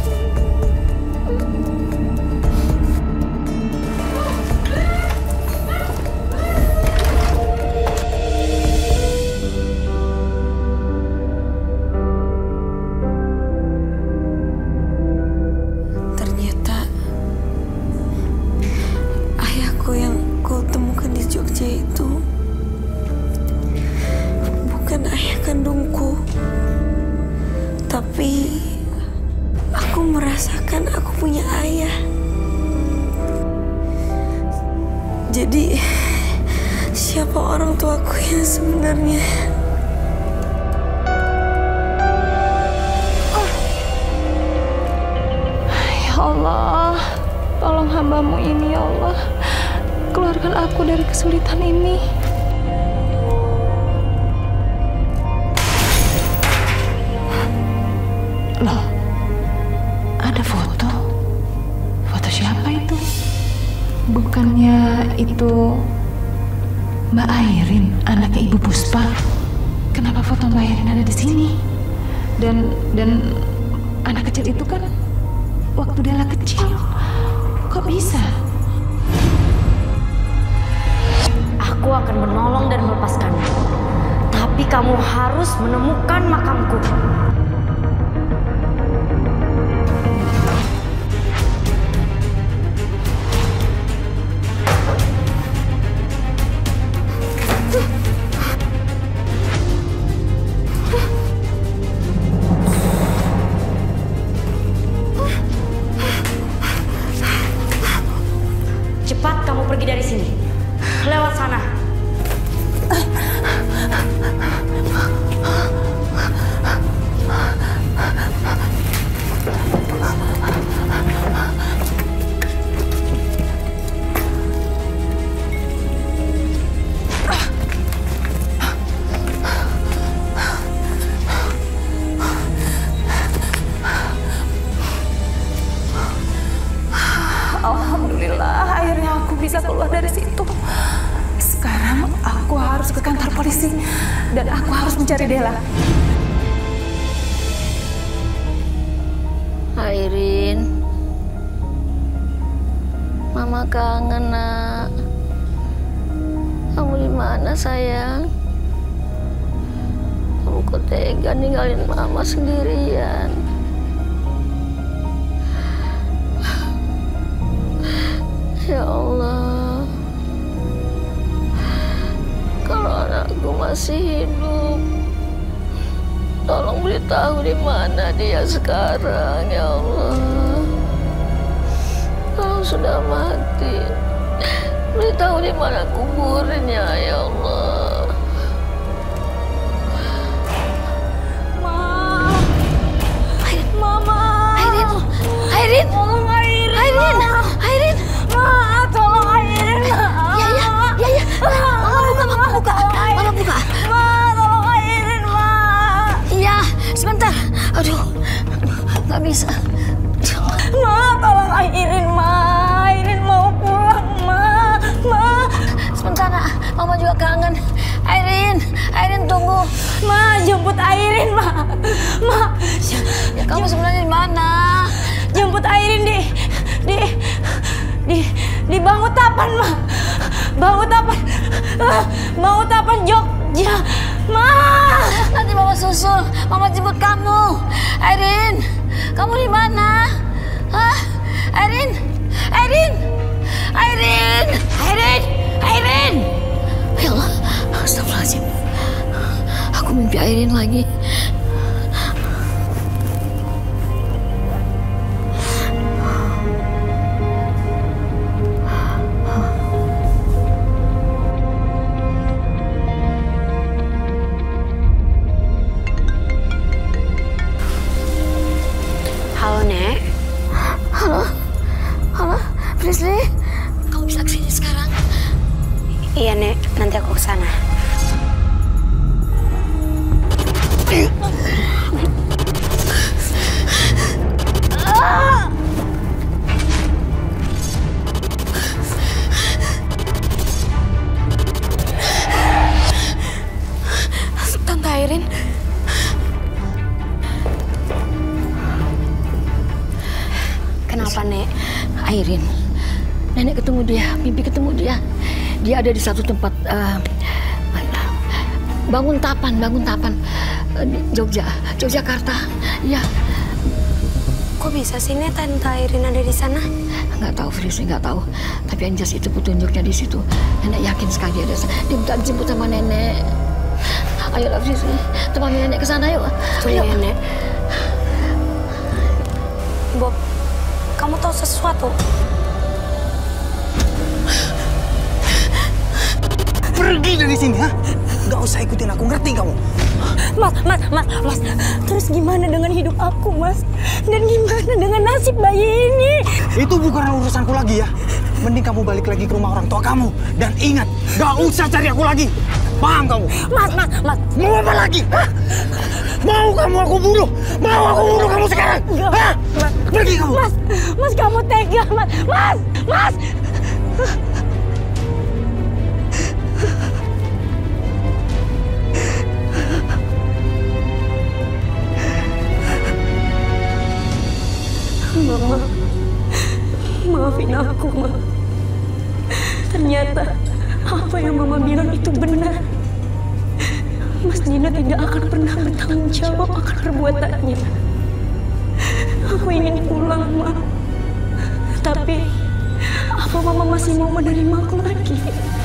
Ternyata ayahku yang kau temukan di Jogja itu bukan ayah kandungku. Tapi aku merasakan aku punya ayah. Jadi siapa orang tuaku yang sebenarnya? Ya Allah, tolong hamba-Mu ini ya Allah. Keluarkan aku dari kesulitan ini. Loh, ada foto? Foto siapa itu? Bukannya itu Mbak Airin, anaknya Ibu Puspa? Kenapa foto Mbak Airin ada di sini? Dan anak kecil itu kan waktu Della kecil. Kok bisa? Aku akan menolong dan melepaskanmu. Tapi kamu harus menemukan makamku. Cepat kamu pergi dari sini. Lewat sana. Alhamdulillah, akhirnya aku bisa keluar dari situ. Sekarang aku harus ke kantor polisi dan aku harus mencari Della. Airin, Mama kangen, Nak. Kamu di mana, sayang? Kamu kok tega ninggalin Mama sendirian? Ya Allah, kalau anakku masih hidup, tolong beritahu di mana dia sekarang, ya Allah. Kalau sudah mati, beritahu di mana kuburnya, ya Allah. Mama. Airin, Tolong Airin. Airin. Ma, tolong Airin. Ya. Mama buka. Ma, tolong Airin, Ma. Iya, sebentar. Aduh, nggak bisa. Ma, tolong Airin, Ma. Airin mau pulang, Ma. Sebentar, Nak. Mama juga kangen. Airin tunggu. Ma, jemput Airin, Ma. Ya, kamu sebenarnya di mana? Jemput Airin di Bangutapan, Ma. Bangutapan Jogja, Ma. Nanti Mama susul. Mama jemput kamu. Airin, kamu di mana? Hah? Airin. Ya Allah, astagfirullahaladzim. Aku mimpi Airin lagi. apa-apa, Nek. Airin, Nenek ketemu dia, mimpi ketemu dia. Dia ada di satu tempat bangun tapan di Yogyakarta. Ya. Kok bisa sih Nek Tante Airin ada di sana? Nggak tahu, Frisy, nggak tahu. Tapi yang jelas itu petunjuknya di situ. Nenek yakin sekali dia ada. Dia minta dijemput sama Nenek. Ayolah Frisy, temani Nenek ke sana yuk. Ayo, Nenek. Bob, kamu tahu sesuatu? Pergi dari sini, ha? Gak usah ikutin aku, ngerti kamu? Mas. Terus gimana dengan hidup aku, Mas? Dan gimana dengan nasib bayi ini? Itu bukan urusanku lagi ya. Mending kamu balik lagi ke rumah orang tua kamu. Dan ingat, gak usah cari aku lagi. Paham kamu? Mas. Mau apa lagi? Hah? Mau kamu aku bunuh? Mau aku bunuh kamu sekarang? Enggak. Hah? Pergi kamu. Mas, kamu tega, Mas. Mama, maafin aku, Ma. Ternyata apa yang Mama bilang itu benar. Mas Dino tidak akan pernah bertanggung jawab akan perbuatannya. Aku ingin pulang, Ma. Tapi, apa Mama masih mau menerima aku lagi?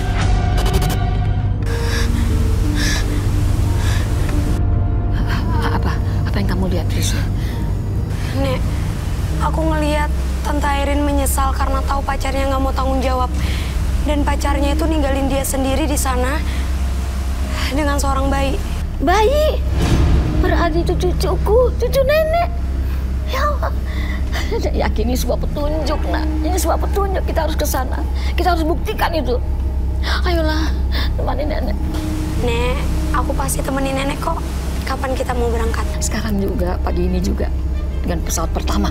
Apa yang kamu lihat, Trisha? Nek, aku ngeliat Tante Airin menyesal karena tahu pacarnya nggak mau tanggung jawab. Dan pacarnya itu ninggalin dia sendiri di sana dengan seorang bayi. Bayi? Berarti itu cucuku, cucu Nenek. Ya Allah. Nenek yakin ini sebuah petunjuk, Nak. Ini sebuah petunjuk, kita harus ke sana. Kita harus buktikan itu. Ayolah, temani Nenek. Nek, aku pasti temenin Nenek kok. Kapan kita mau berangkat? Sekarang juga, pagi ini juga. Dengan pesawat pertama.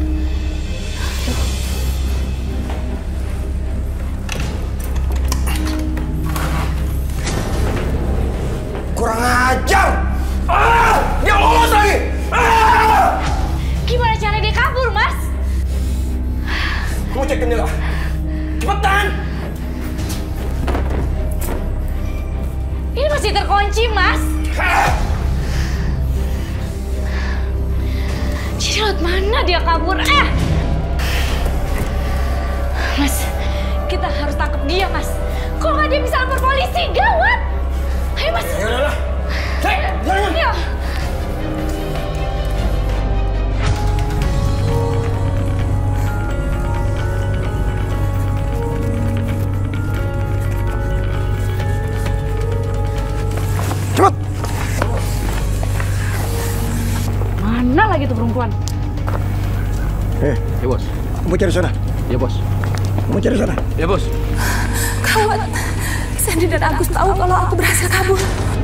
Kurang ajar! Dia lolos lagi! Gimana cara dia kabur, Mas? Kamu cek jendela. Cepetan! Ini masih terkunci, Mas. Jadi lewat mana dia kabur? Mas, kita harus tangkap dia, Mas. Kalau nggak dia bisa lapor polisi, gawat. Ayo, Mas. Yaudah. Jalan. Ayo. Cepet. Mana lagi tuh perempuan? Ya bos. Kamu cari sana. Ya bos. Kamu cari sana. Ya bos. Gawat, Sandy dan Agus tahu kalau aku berhasil kabur.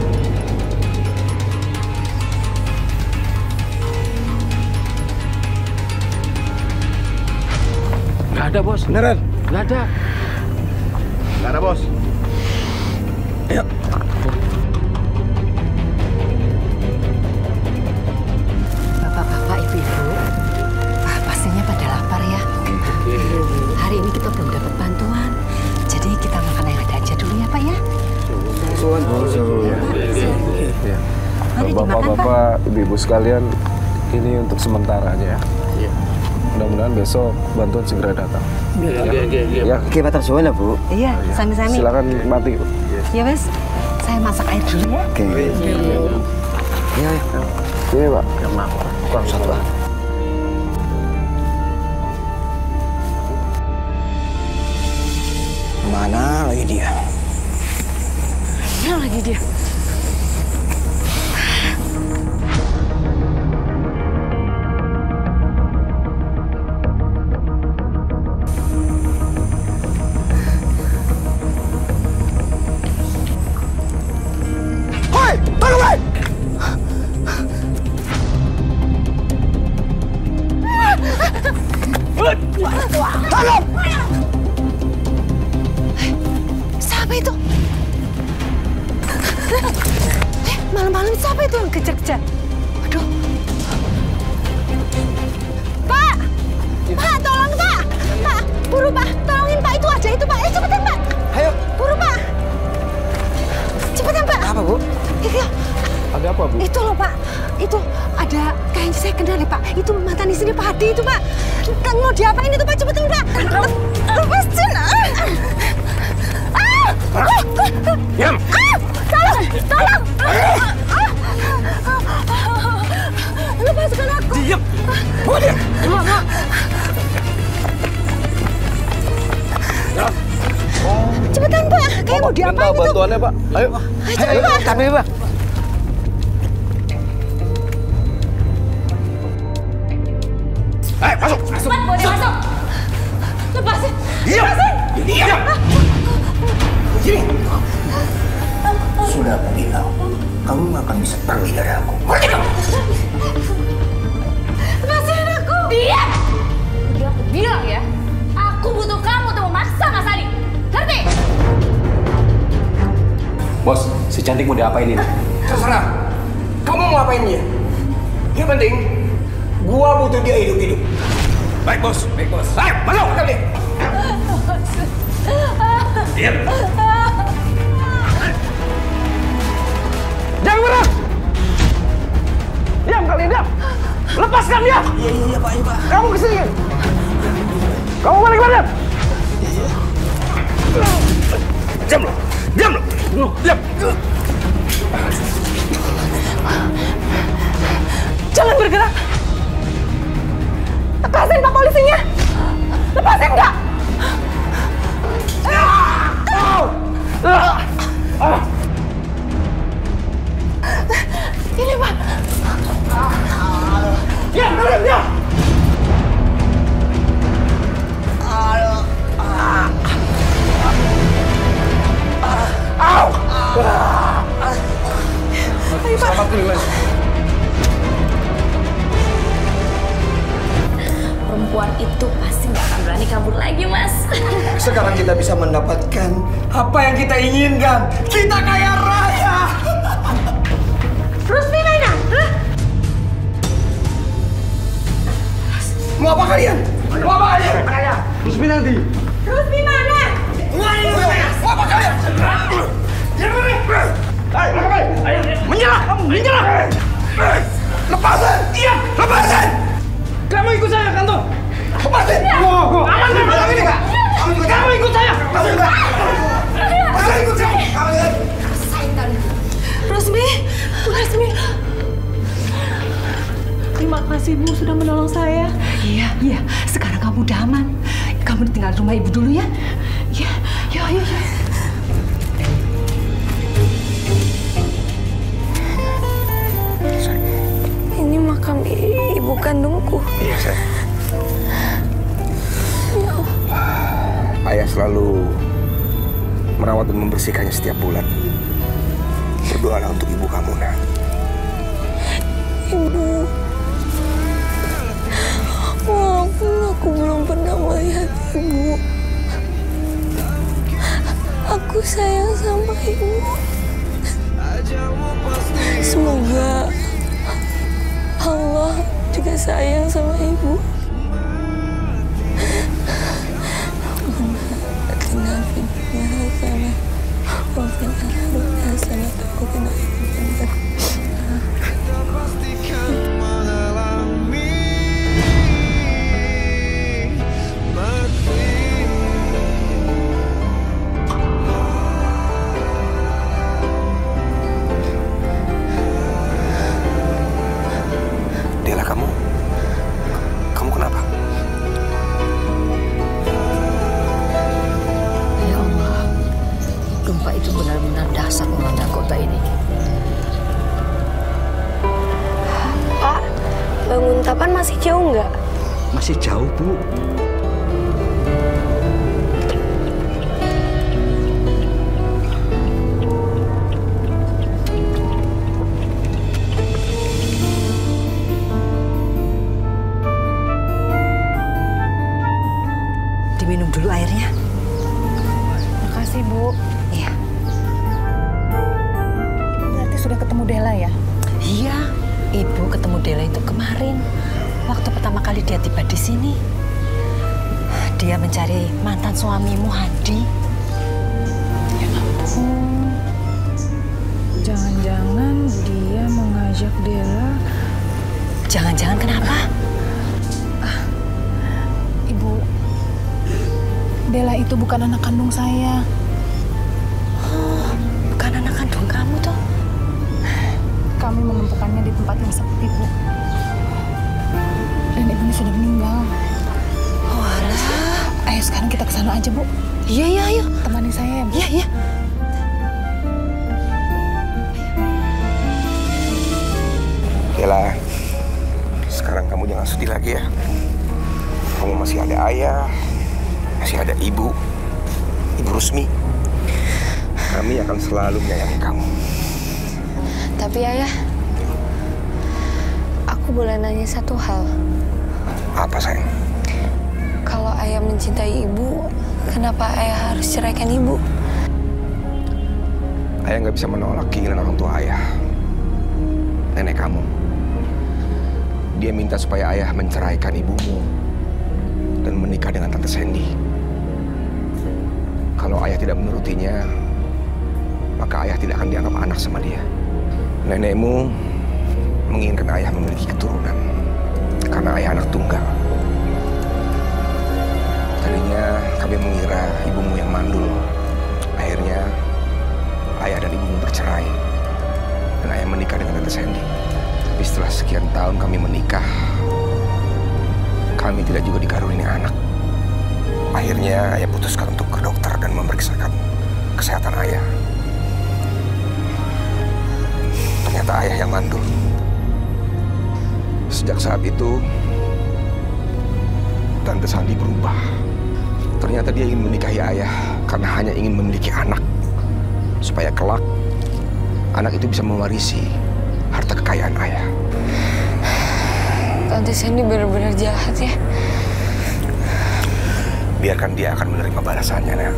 Nggak ada bos. Beneran? Nggak ada. Nggak ada bos. Ayo. Bapak-bapak, ibu-ibu, pastinya pada lapar ya. Hari ini kita belum dapat bantuan, jadi kita makan yang ada aja dulu ya Pak ya. Bapak-bapak, ibu-ibu sekalian, ini untuk sementara aja ya. Mudah-mudahan besok bantuan segera datang. Ya, oke, Pak Tarsuan ya, Bu. Iya, sami-sami. Silakan mati. Ya wes, saya masak air dulu ya. Oke. Iya, Pak. Ya, maaf. Kurang satu lah. Mana lagi dia? Mana lagi dia? Hoi, tolong! Tolong! Siapa itu? Malam-malam siapa itu yang kejar-kejar? Aduh. Pak! Pak, tolong Pak! itu ada kayaknya saya kenal ya Pak. Itu mantan istrinya Pak Hadi itu Pak. Kan mau diapain itu Pak? Cepetan Pak. Lepasin. Diam. Tolong. Lepaskan aku. Diam. Bawa dia. Cepetan Pak. Kayak mau diapain itu? Bantuannya Pak. Ayo. Ayo Pak. Tapi Pak. Masuk. Cepat, bawa dia masuk. Lepasin. Diam. Diam. Sini. Sudah aku bilang, kamu nggak akan bisa pergi dari aku. Pergi kamu. Lepasin aku. Diam. Udah aku bilang ya, aku butuh kamu untuk memaksa Mas Hadi. Ngerti? Bos, si cantik mau diapain ini? Terserah. Kamu mau ngapain dia? Yang penting, gua butuh dia hidup-hidup. Baik bos. Ayo, masuk kali. Diam. Jangan marah. Diam kalian, diam. Lepaskan dia. Iya Pak. Kamu kesini. Kamu balik badan. Diam lo. Diam. Jangan bergerak. Lepasin Pak polisinya. Lepasin nggak? Ini Pak. Diam. Selamat keluar. Perempuan itu pasti nggak akan berani kabur lagi, Mas. Sekarang kita bisa mendapatkan apa yang kita inginkan. Kita kaya raya. Rusmi mana? Mau apa kalian? Rusmi nanti. Rusmi mana? Mau apa kalian? Menyerah. Lepasin! Diam! Lepasin! Kamu ikut saya ke kantor. Lepasin! Aman ini Kak. Kamu ikut saya. Masa ikut saya? Rusmi. Terima kasih Bu sudah menolong saya. Iya. Sekarang kamu udah aman. Kamu tinggal di rumah ibu dulu ya. Iya. Yuk. Ini makam ibu kandungku. Iya, sayang. Ayah selalu merawat dan membersihkannya setiap bulan. Berdoalah untuk ibu kamu, Nak. Ibu, walaupun aku belum pernah melihat ibu, aku sayang sama ibu. Semoga Allah juga sayang sama ibu. Dela, kamu kenapa? Ya Allah, gempa itu benar-benar dahsyat melanda kota ini. Pak, bangun Tapan masih jauh nggak? Masih jauh, Bu. Diminum dulu airnya. Makasih Bu. Iya. Berarti sudah ketemu Dela ya? Iya, Ibu ketemu Dela itu kemarin. Waktu pertama kali dia tiba di sini. Dia mencari mantan suamimu, Hadi. Ya ampun. Jangan-jangan dia mengajukan ngajak Dela. Jangan-jangan kenapa? Ibu, Dela itu bukan anak kandung saya. Oh, bukan anak kandung kamu toh? Kami menumpukannya di tempat yang sepi, Bu. Dan ibunya sudah meninggal. Oh, alah. Ayo sekarang kita ke sana aja, Bu. Iya, ayo. Temani saya ya, Bu. Iya. Dela, sekarang kamu jangan sedih lagi ya. Kamu masih ada ayah, masih ada ibu Rusmi. Kami akan selalu menyayangi kamu. Tapi ayah, aku boleh nanya satu hal. Apa sayang? Kalau ayah mencintai ibu, kenapa ayah harus ceraikan ibu? Ayah nggak bisa menolak keinginan orang tua ayah. Nenek kamu. Dia minta supaya ayah menceraikan ibumu dan menikah dengan Tante Sandy. Kalau ayah tidak menurutinya, maka ayah tidak akan dianggap anak sama dia. Nenekmu menginginkan ayah memiliki keturunan karena ayah anak tunggal. Tadinya kami mengira ibumu yang mandul. Akhirnya ayah dan ibumu bercerai dan ayah menikah dengan Tante Sandy. Tapi setelah sekian tahun kami menikah, kami tidak juga dikaruniai anak. Akhirnya ayah putuskan untuk ke dokter dan memeriksakan kesehatan ayah. Ternyata ayah yang mandul. Sejak saat itu, Tante Sandy berubah. Ternyata dia ingin menikahi ayah karena hanya ingin memiliki anak. Supaya kelak, anak itu bisa mewarisi harta kekayaan ayah. Tante Sandy benar-benar jahat ya. Biarkan dia akan menerima balasannya, Nak.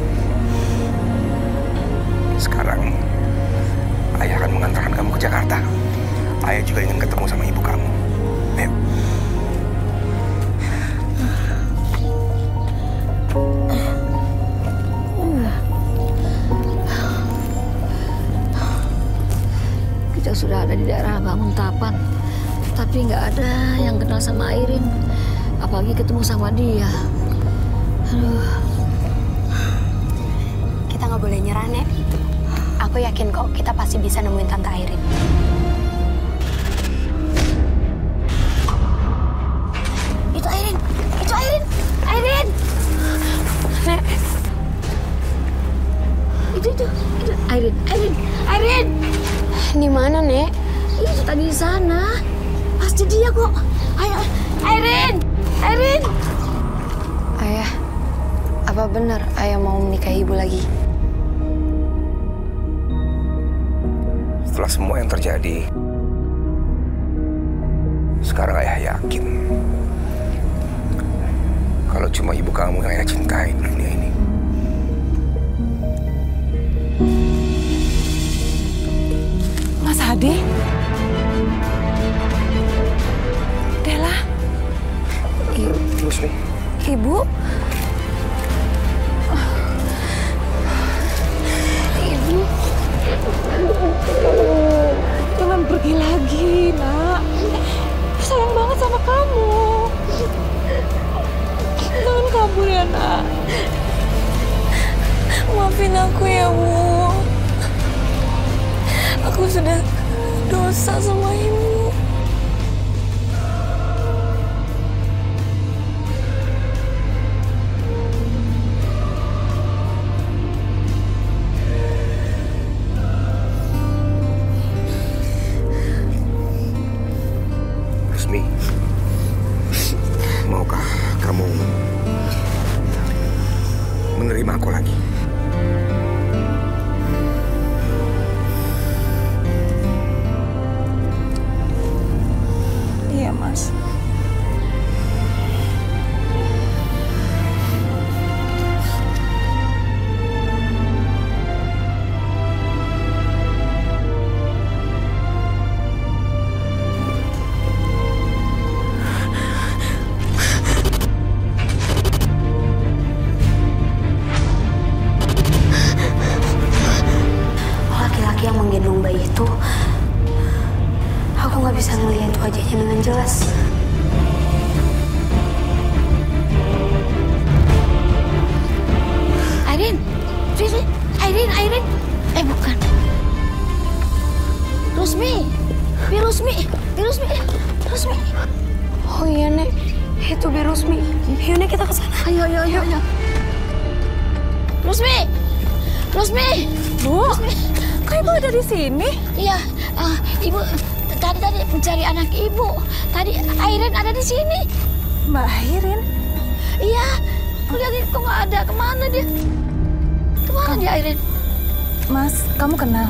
Sekarang, ayah akan mengantarkan kamu ke Jakarta. Ayah juga ingin ketemu sama ibu kamu. Ayo. Kita sudah ada di daerah Banguntapan, tapi nggak ada yang kenal sama Airin, apalagi ketemu sama dia. Aduh. Kita nggak boleh nyerah, Nek. Aku yakin kok kita pasti bisa nemuin Tante Airin. Itu Airin, Airin. Nek. Itu Airin. Di mana, Nek? Itu tadi di sana. Pasti dia kok. Ayo, Airin. Ayah, apa benar ayah mau menikahi ibu lagi? Setelah semua yang terjadi, sekarang ayah yakin kalau cuma ibu kamu yang ayah cintai di dunia ini. Mas Hadi? Dela? Rusmi? Ibu? Ibu? Jangan pergi lagi, Nak. Sayang banget sama kamu. Jangan kabur ya, Nak. Maafin aku ya, Bu. Aku sudah dosa sama ibu. Rusmi, maukah kamu menerima aku lagi? Iya, Mas. Itu Bi Rusmi. Yaudah kita ke sana. Ayo. Rusmi. Bu. Kok Ibu ada di sini? Iya, Ibu tadi mencari anak Ibu. Tadi Airin ada di sini. Mbak Airin? Iya, lihatin kok nggak ada. Kemana dia? Kemana dia Airin? Mas, kamu kenal?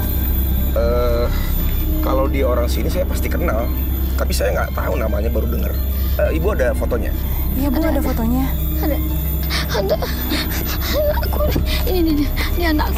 Kalau dia orang sini saya pasti kenal. Tapi saya nggak tahu namanya, baru dengar. Ibu ada fotonya? Iya, Bu, ada fotonya. Ada anakku. Ini anakku.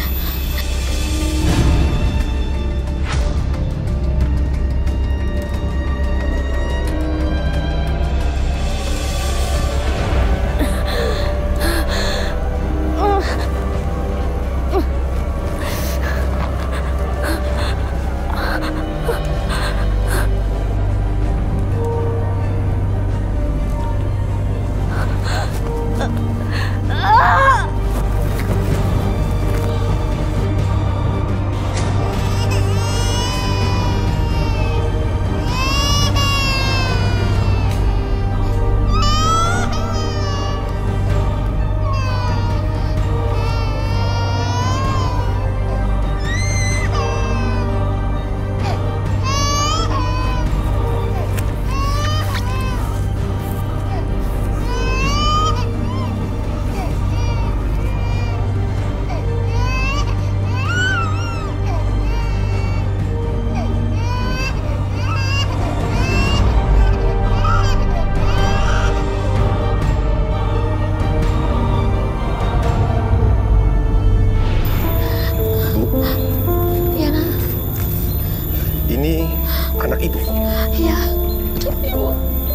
anak ibu? Iya, anak ibu.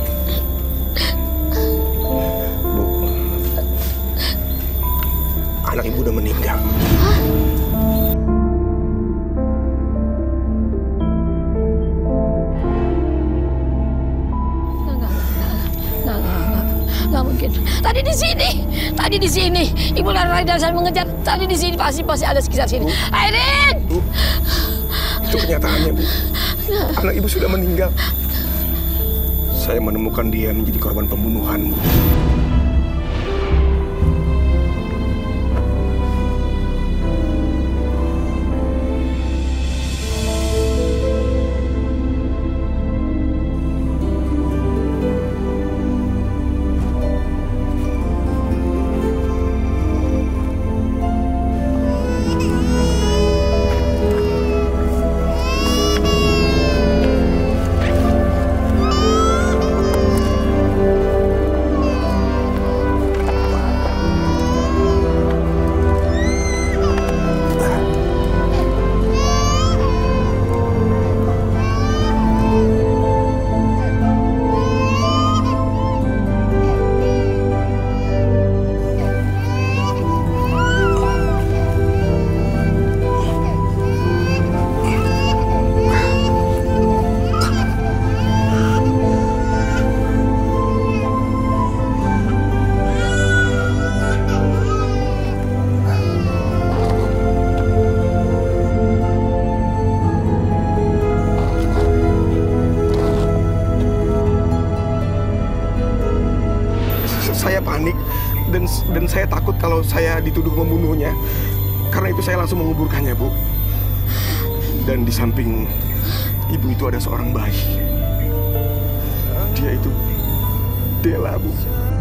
Bu, anak ibu udah meninggal. Hah? Nggak mungkin. Tadi di sini. Ibu lari dan saya mengejar. Tadi di sini pasti ada sekitar sini. Airin! Bu, itu kenyataannya, Bu. Anak ibu sudah meninggal. Saya menemukan dia menjadi korban pembunuhan, Bu. Saya panik dan saya takut kalau saya dituduh membunuhnya. Karena itu saya langsung menguburkannya, Bu. Dan di samping ibu itu ada seorang bayi. Dia itu Dela, Bu.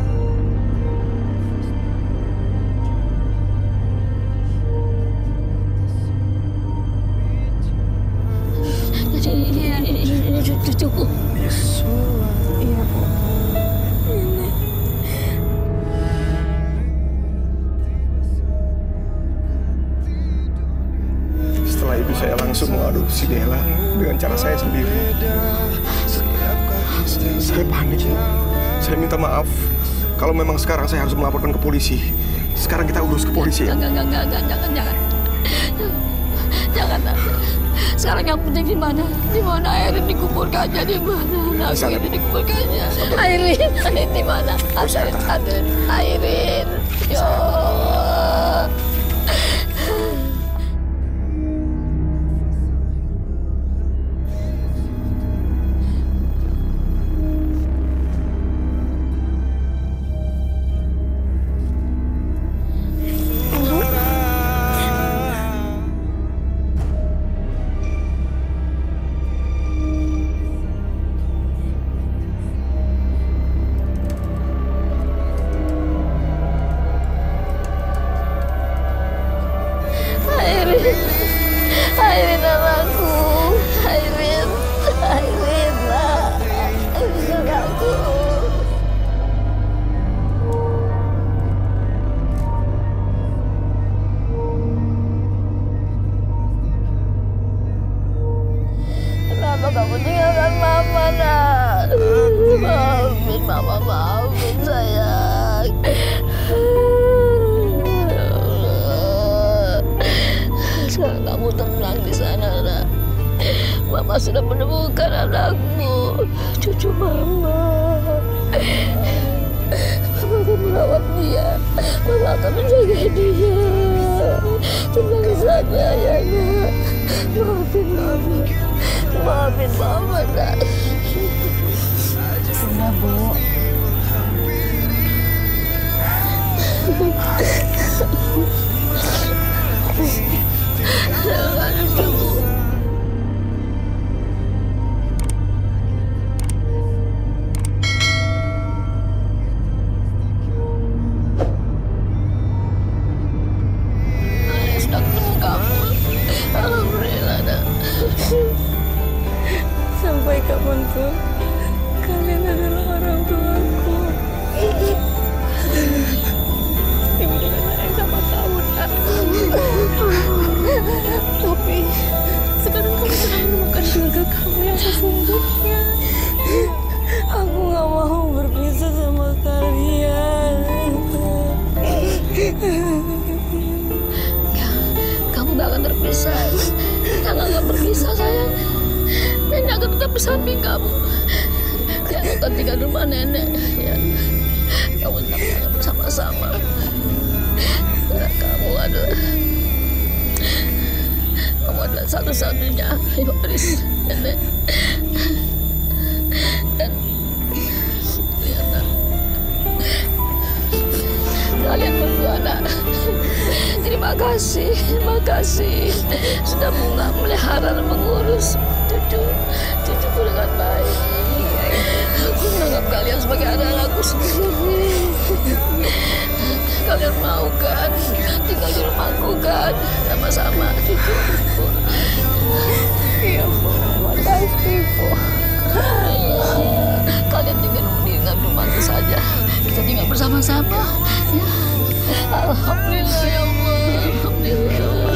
Ini cucuku. Iya, Bu. Setelah itu saya langsung mengadopsi Dela dengan cara saya sendiri. Saya panik, Bu. Saya minta maaf. Kalau memang sekarang saya harus melaporkan ke polisi. Sekarang kita urus ke polisi. Jangan. Sekarang yang penting di mana Airin dikuburkannya, di mana anak ini dikuburkannya. Airin di mana? Airin. Ya. cucu mama. Mama akan merawat dia. Mama akan menjaga dia. Tenang saja ya nak. Maafin mama. Maafin mama nak. Sudah, Bu. Sudah ketemu kamu. Alhamdulillah nak. Sampai kapanpun kalian adalah orang tuaku. Ibu juga sayang sama kamu, nak. Tapi sekarang kamu sudah menemukan keluarga kamu yang sesungguhnya. Aku gak mau berpisah sama kalian. Kamu gak akan terpisah. Kita gak akan berpisah sayang. Nenek akan tetap bersama kamu. Kamu akan tinggal di rumah nenek. Ya. Kamu tetap akan bersama-sama. Karena kamu adalah satu-satunya yang waris nenek. Dan lihatlah, kalian berdua nak. Terima kasih sudah memelihara dan mengurus cucuku dengan baik. Aku menganggap kalian sebagai anak-anakku sendiri. Kalian mau kan tinggal di rumahku kan sama-sama cucuku? Iya, Bu. Makasih, Bu. Kalian tinggal di rumahku saja. Kita tinggal bersama-sama. Ya. Alhamdulillah ya Allah. Alhamdulillah.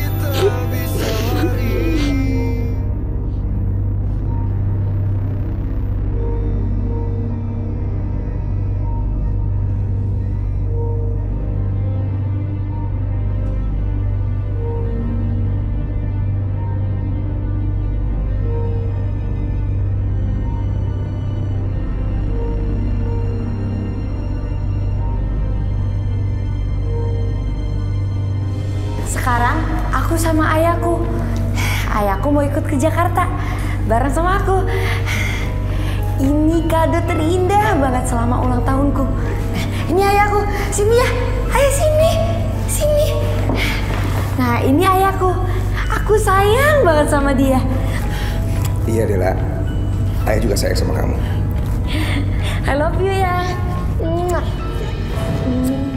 Sekarang aku sama ayahku. Ayahku mau ikut ke Jakarta bareng sama aku. Ini kado terindah banget selama ulang tahunku. Ini ayahku. Sini ya. Ayo sini. Sini. Nah, ini ayahku. Aku sayang banget sama dia. Iya, Dela. Ayah juga sayang sama kamu. I love you ya.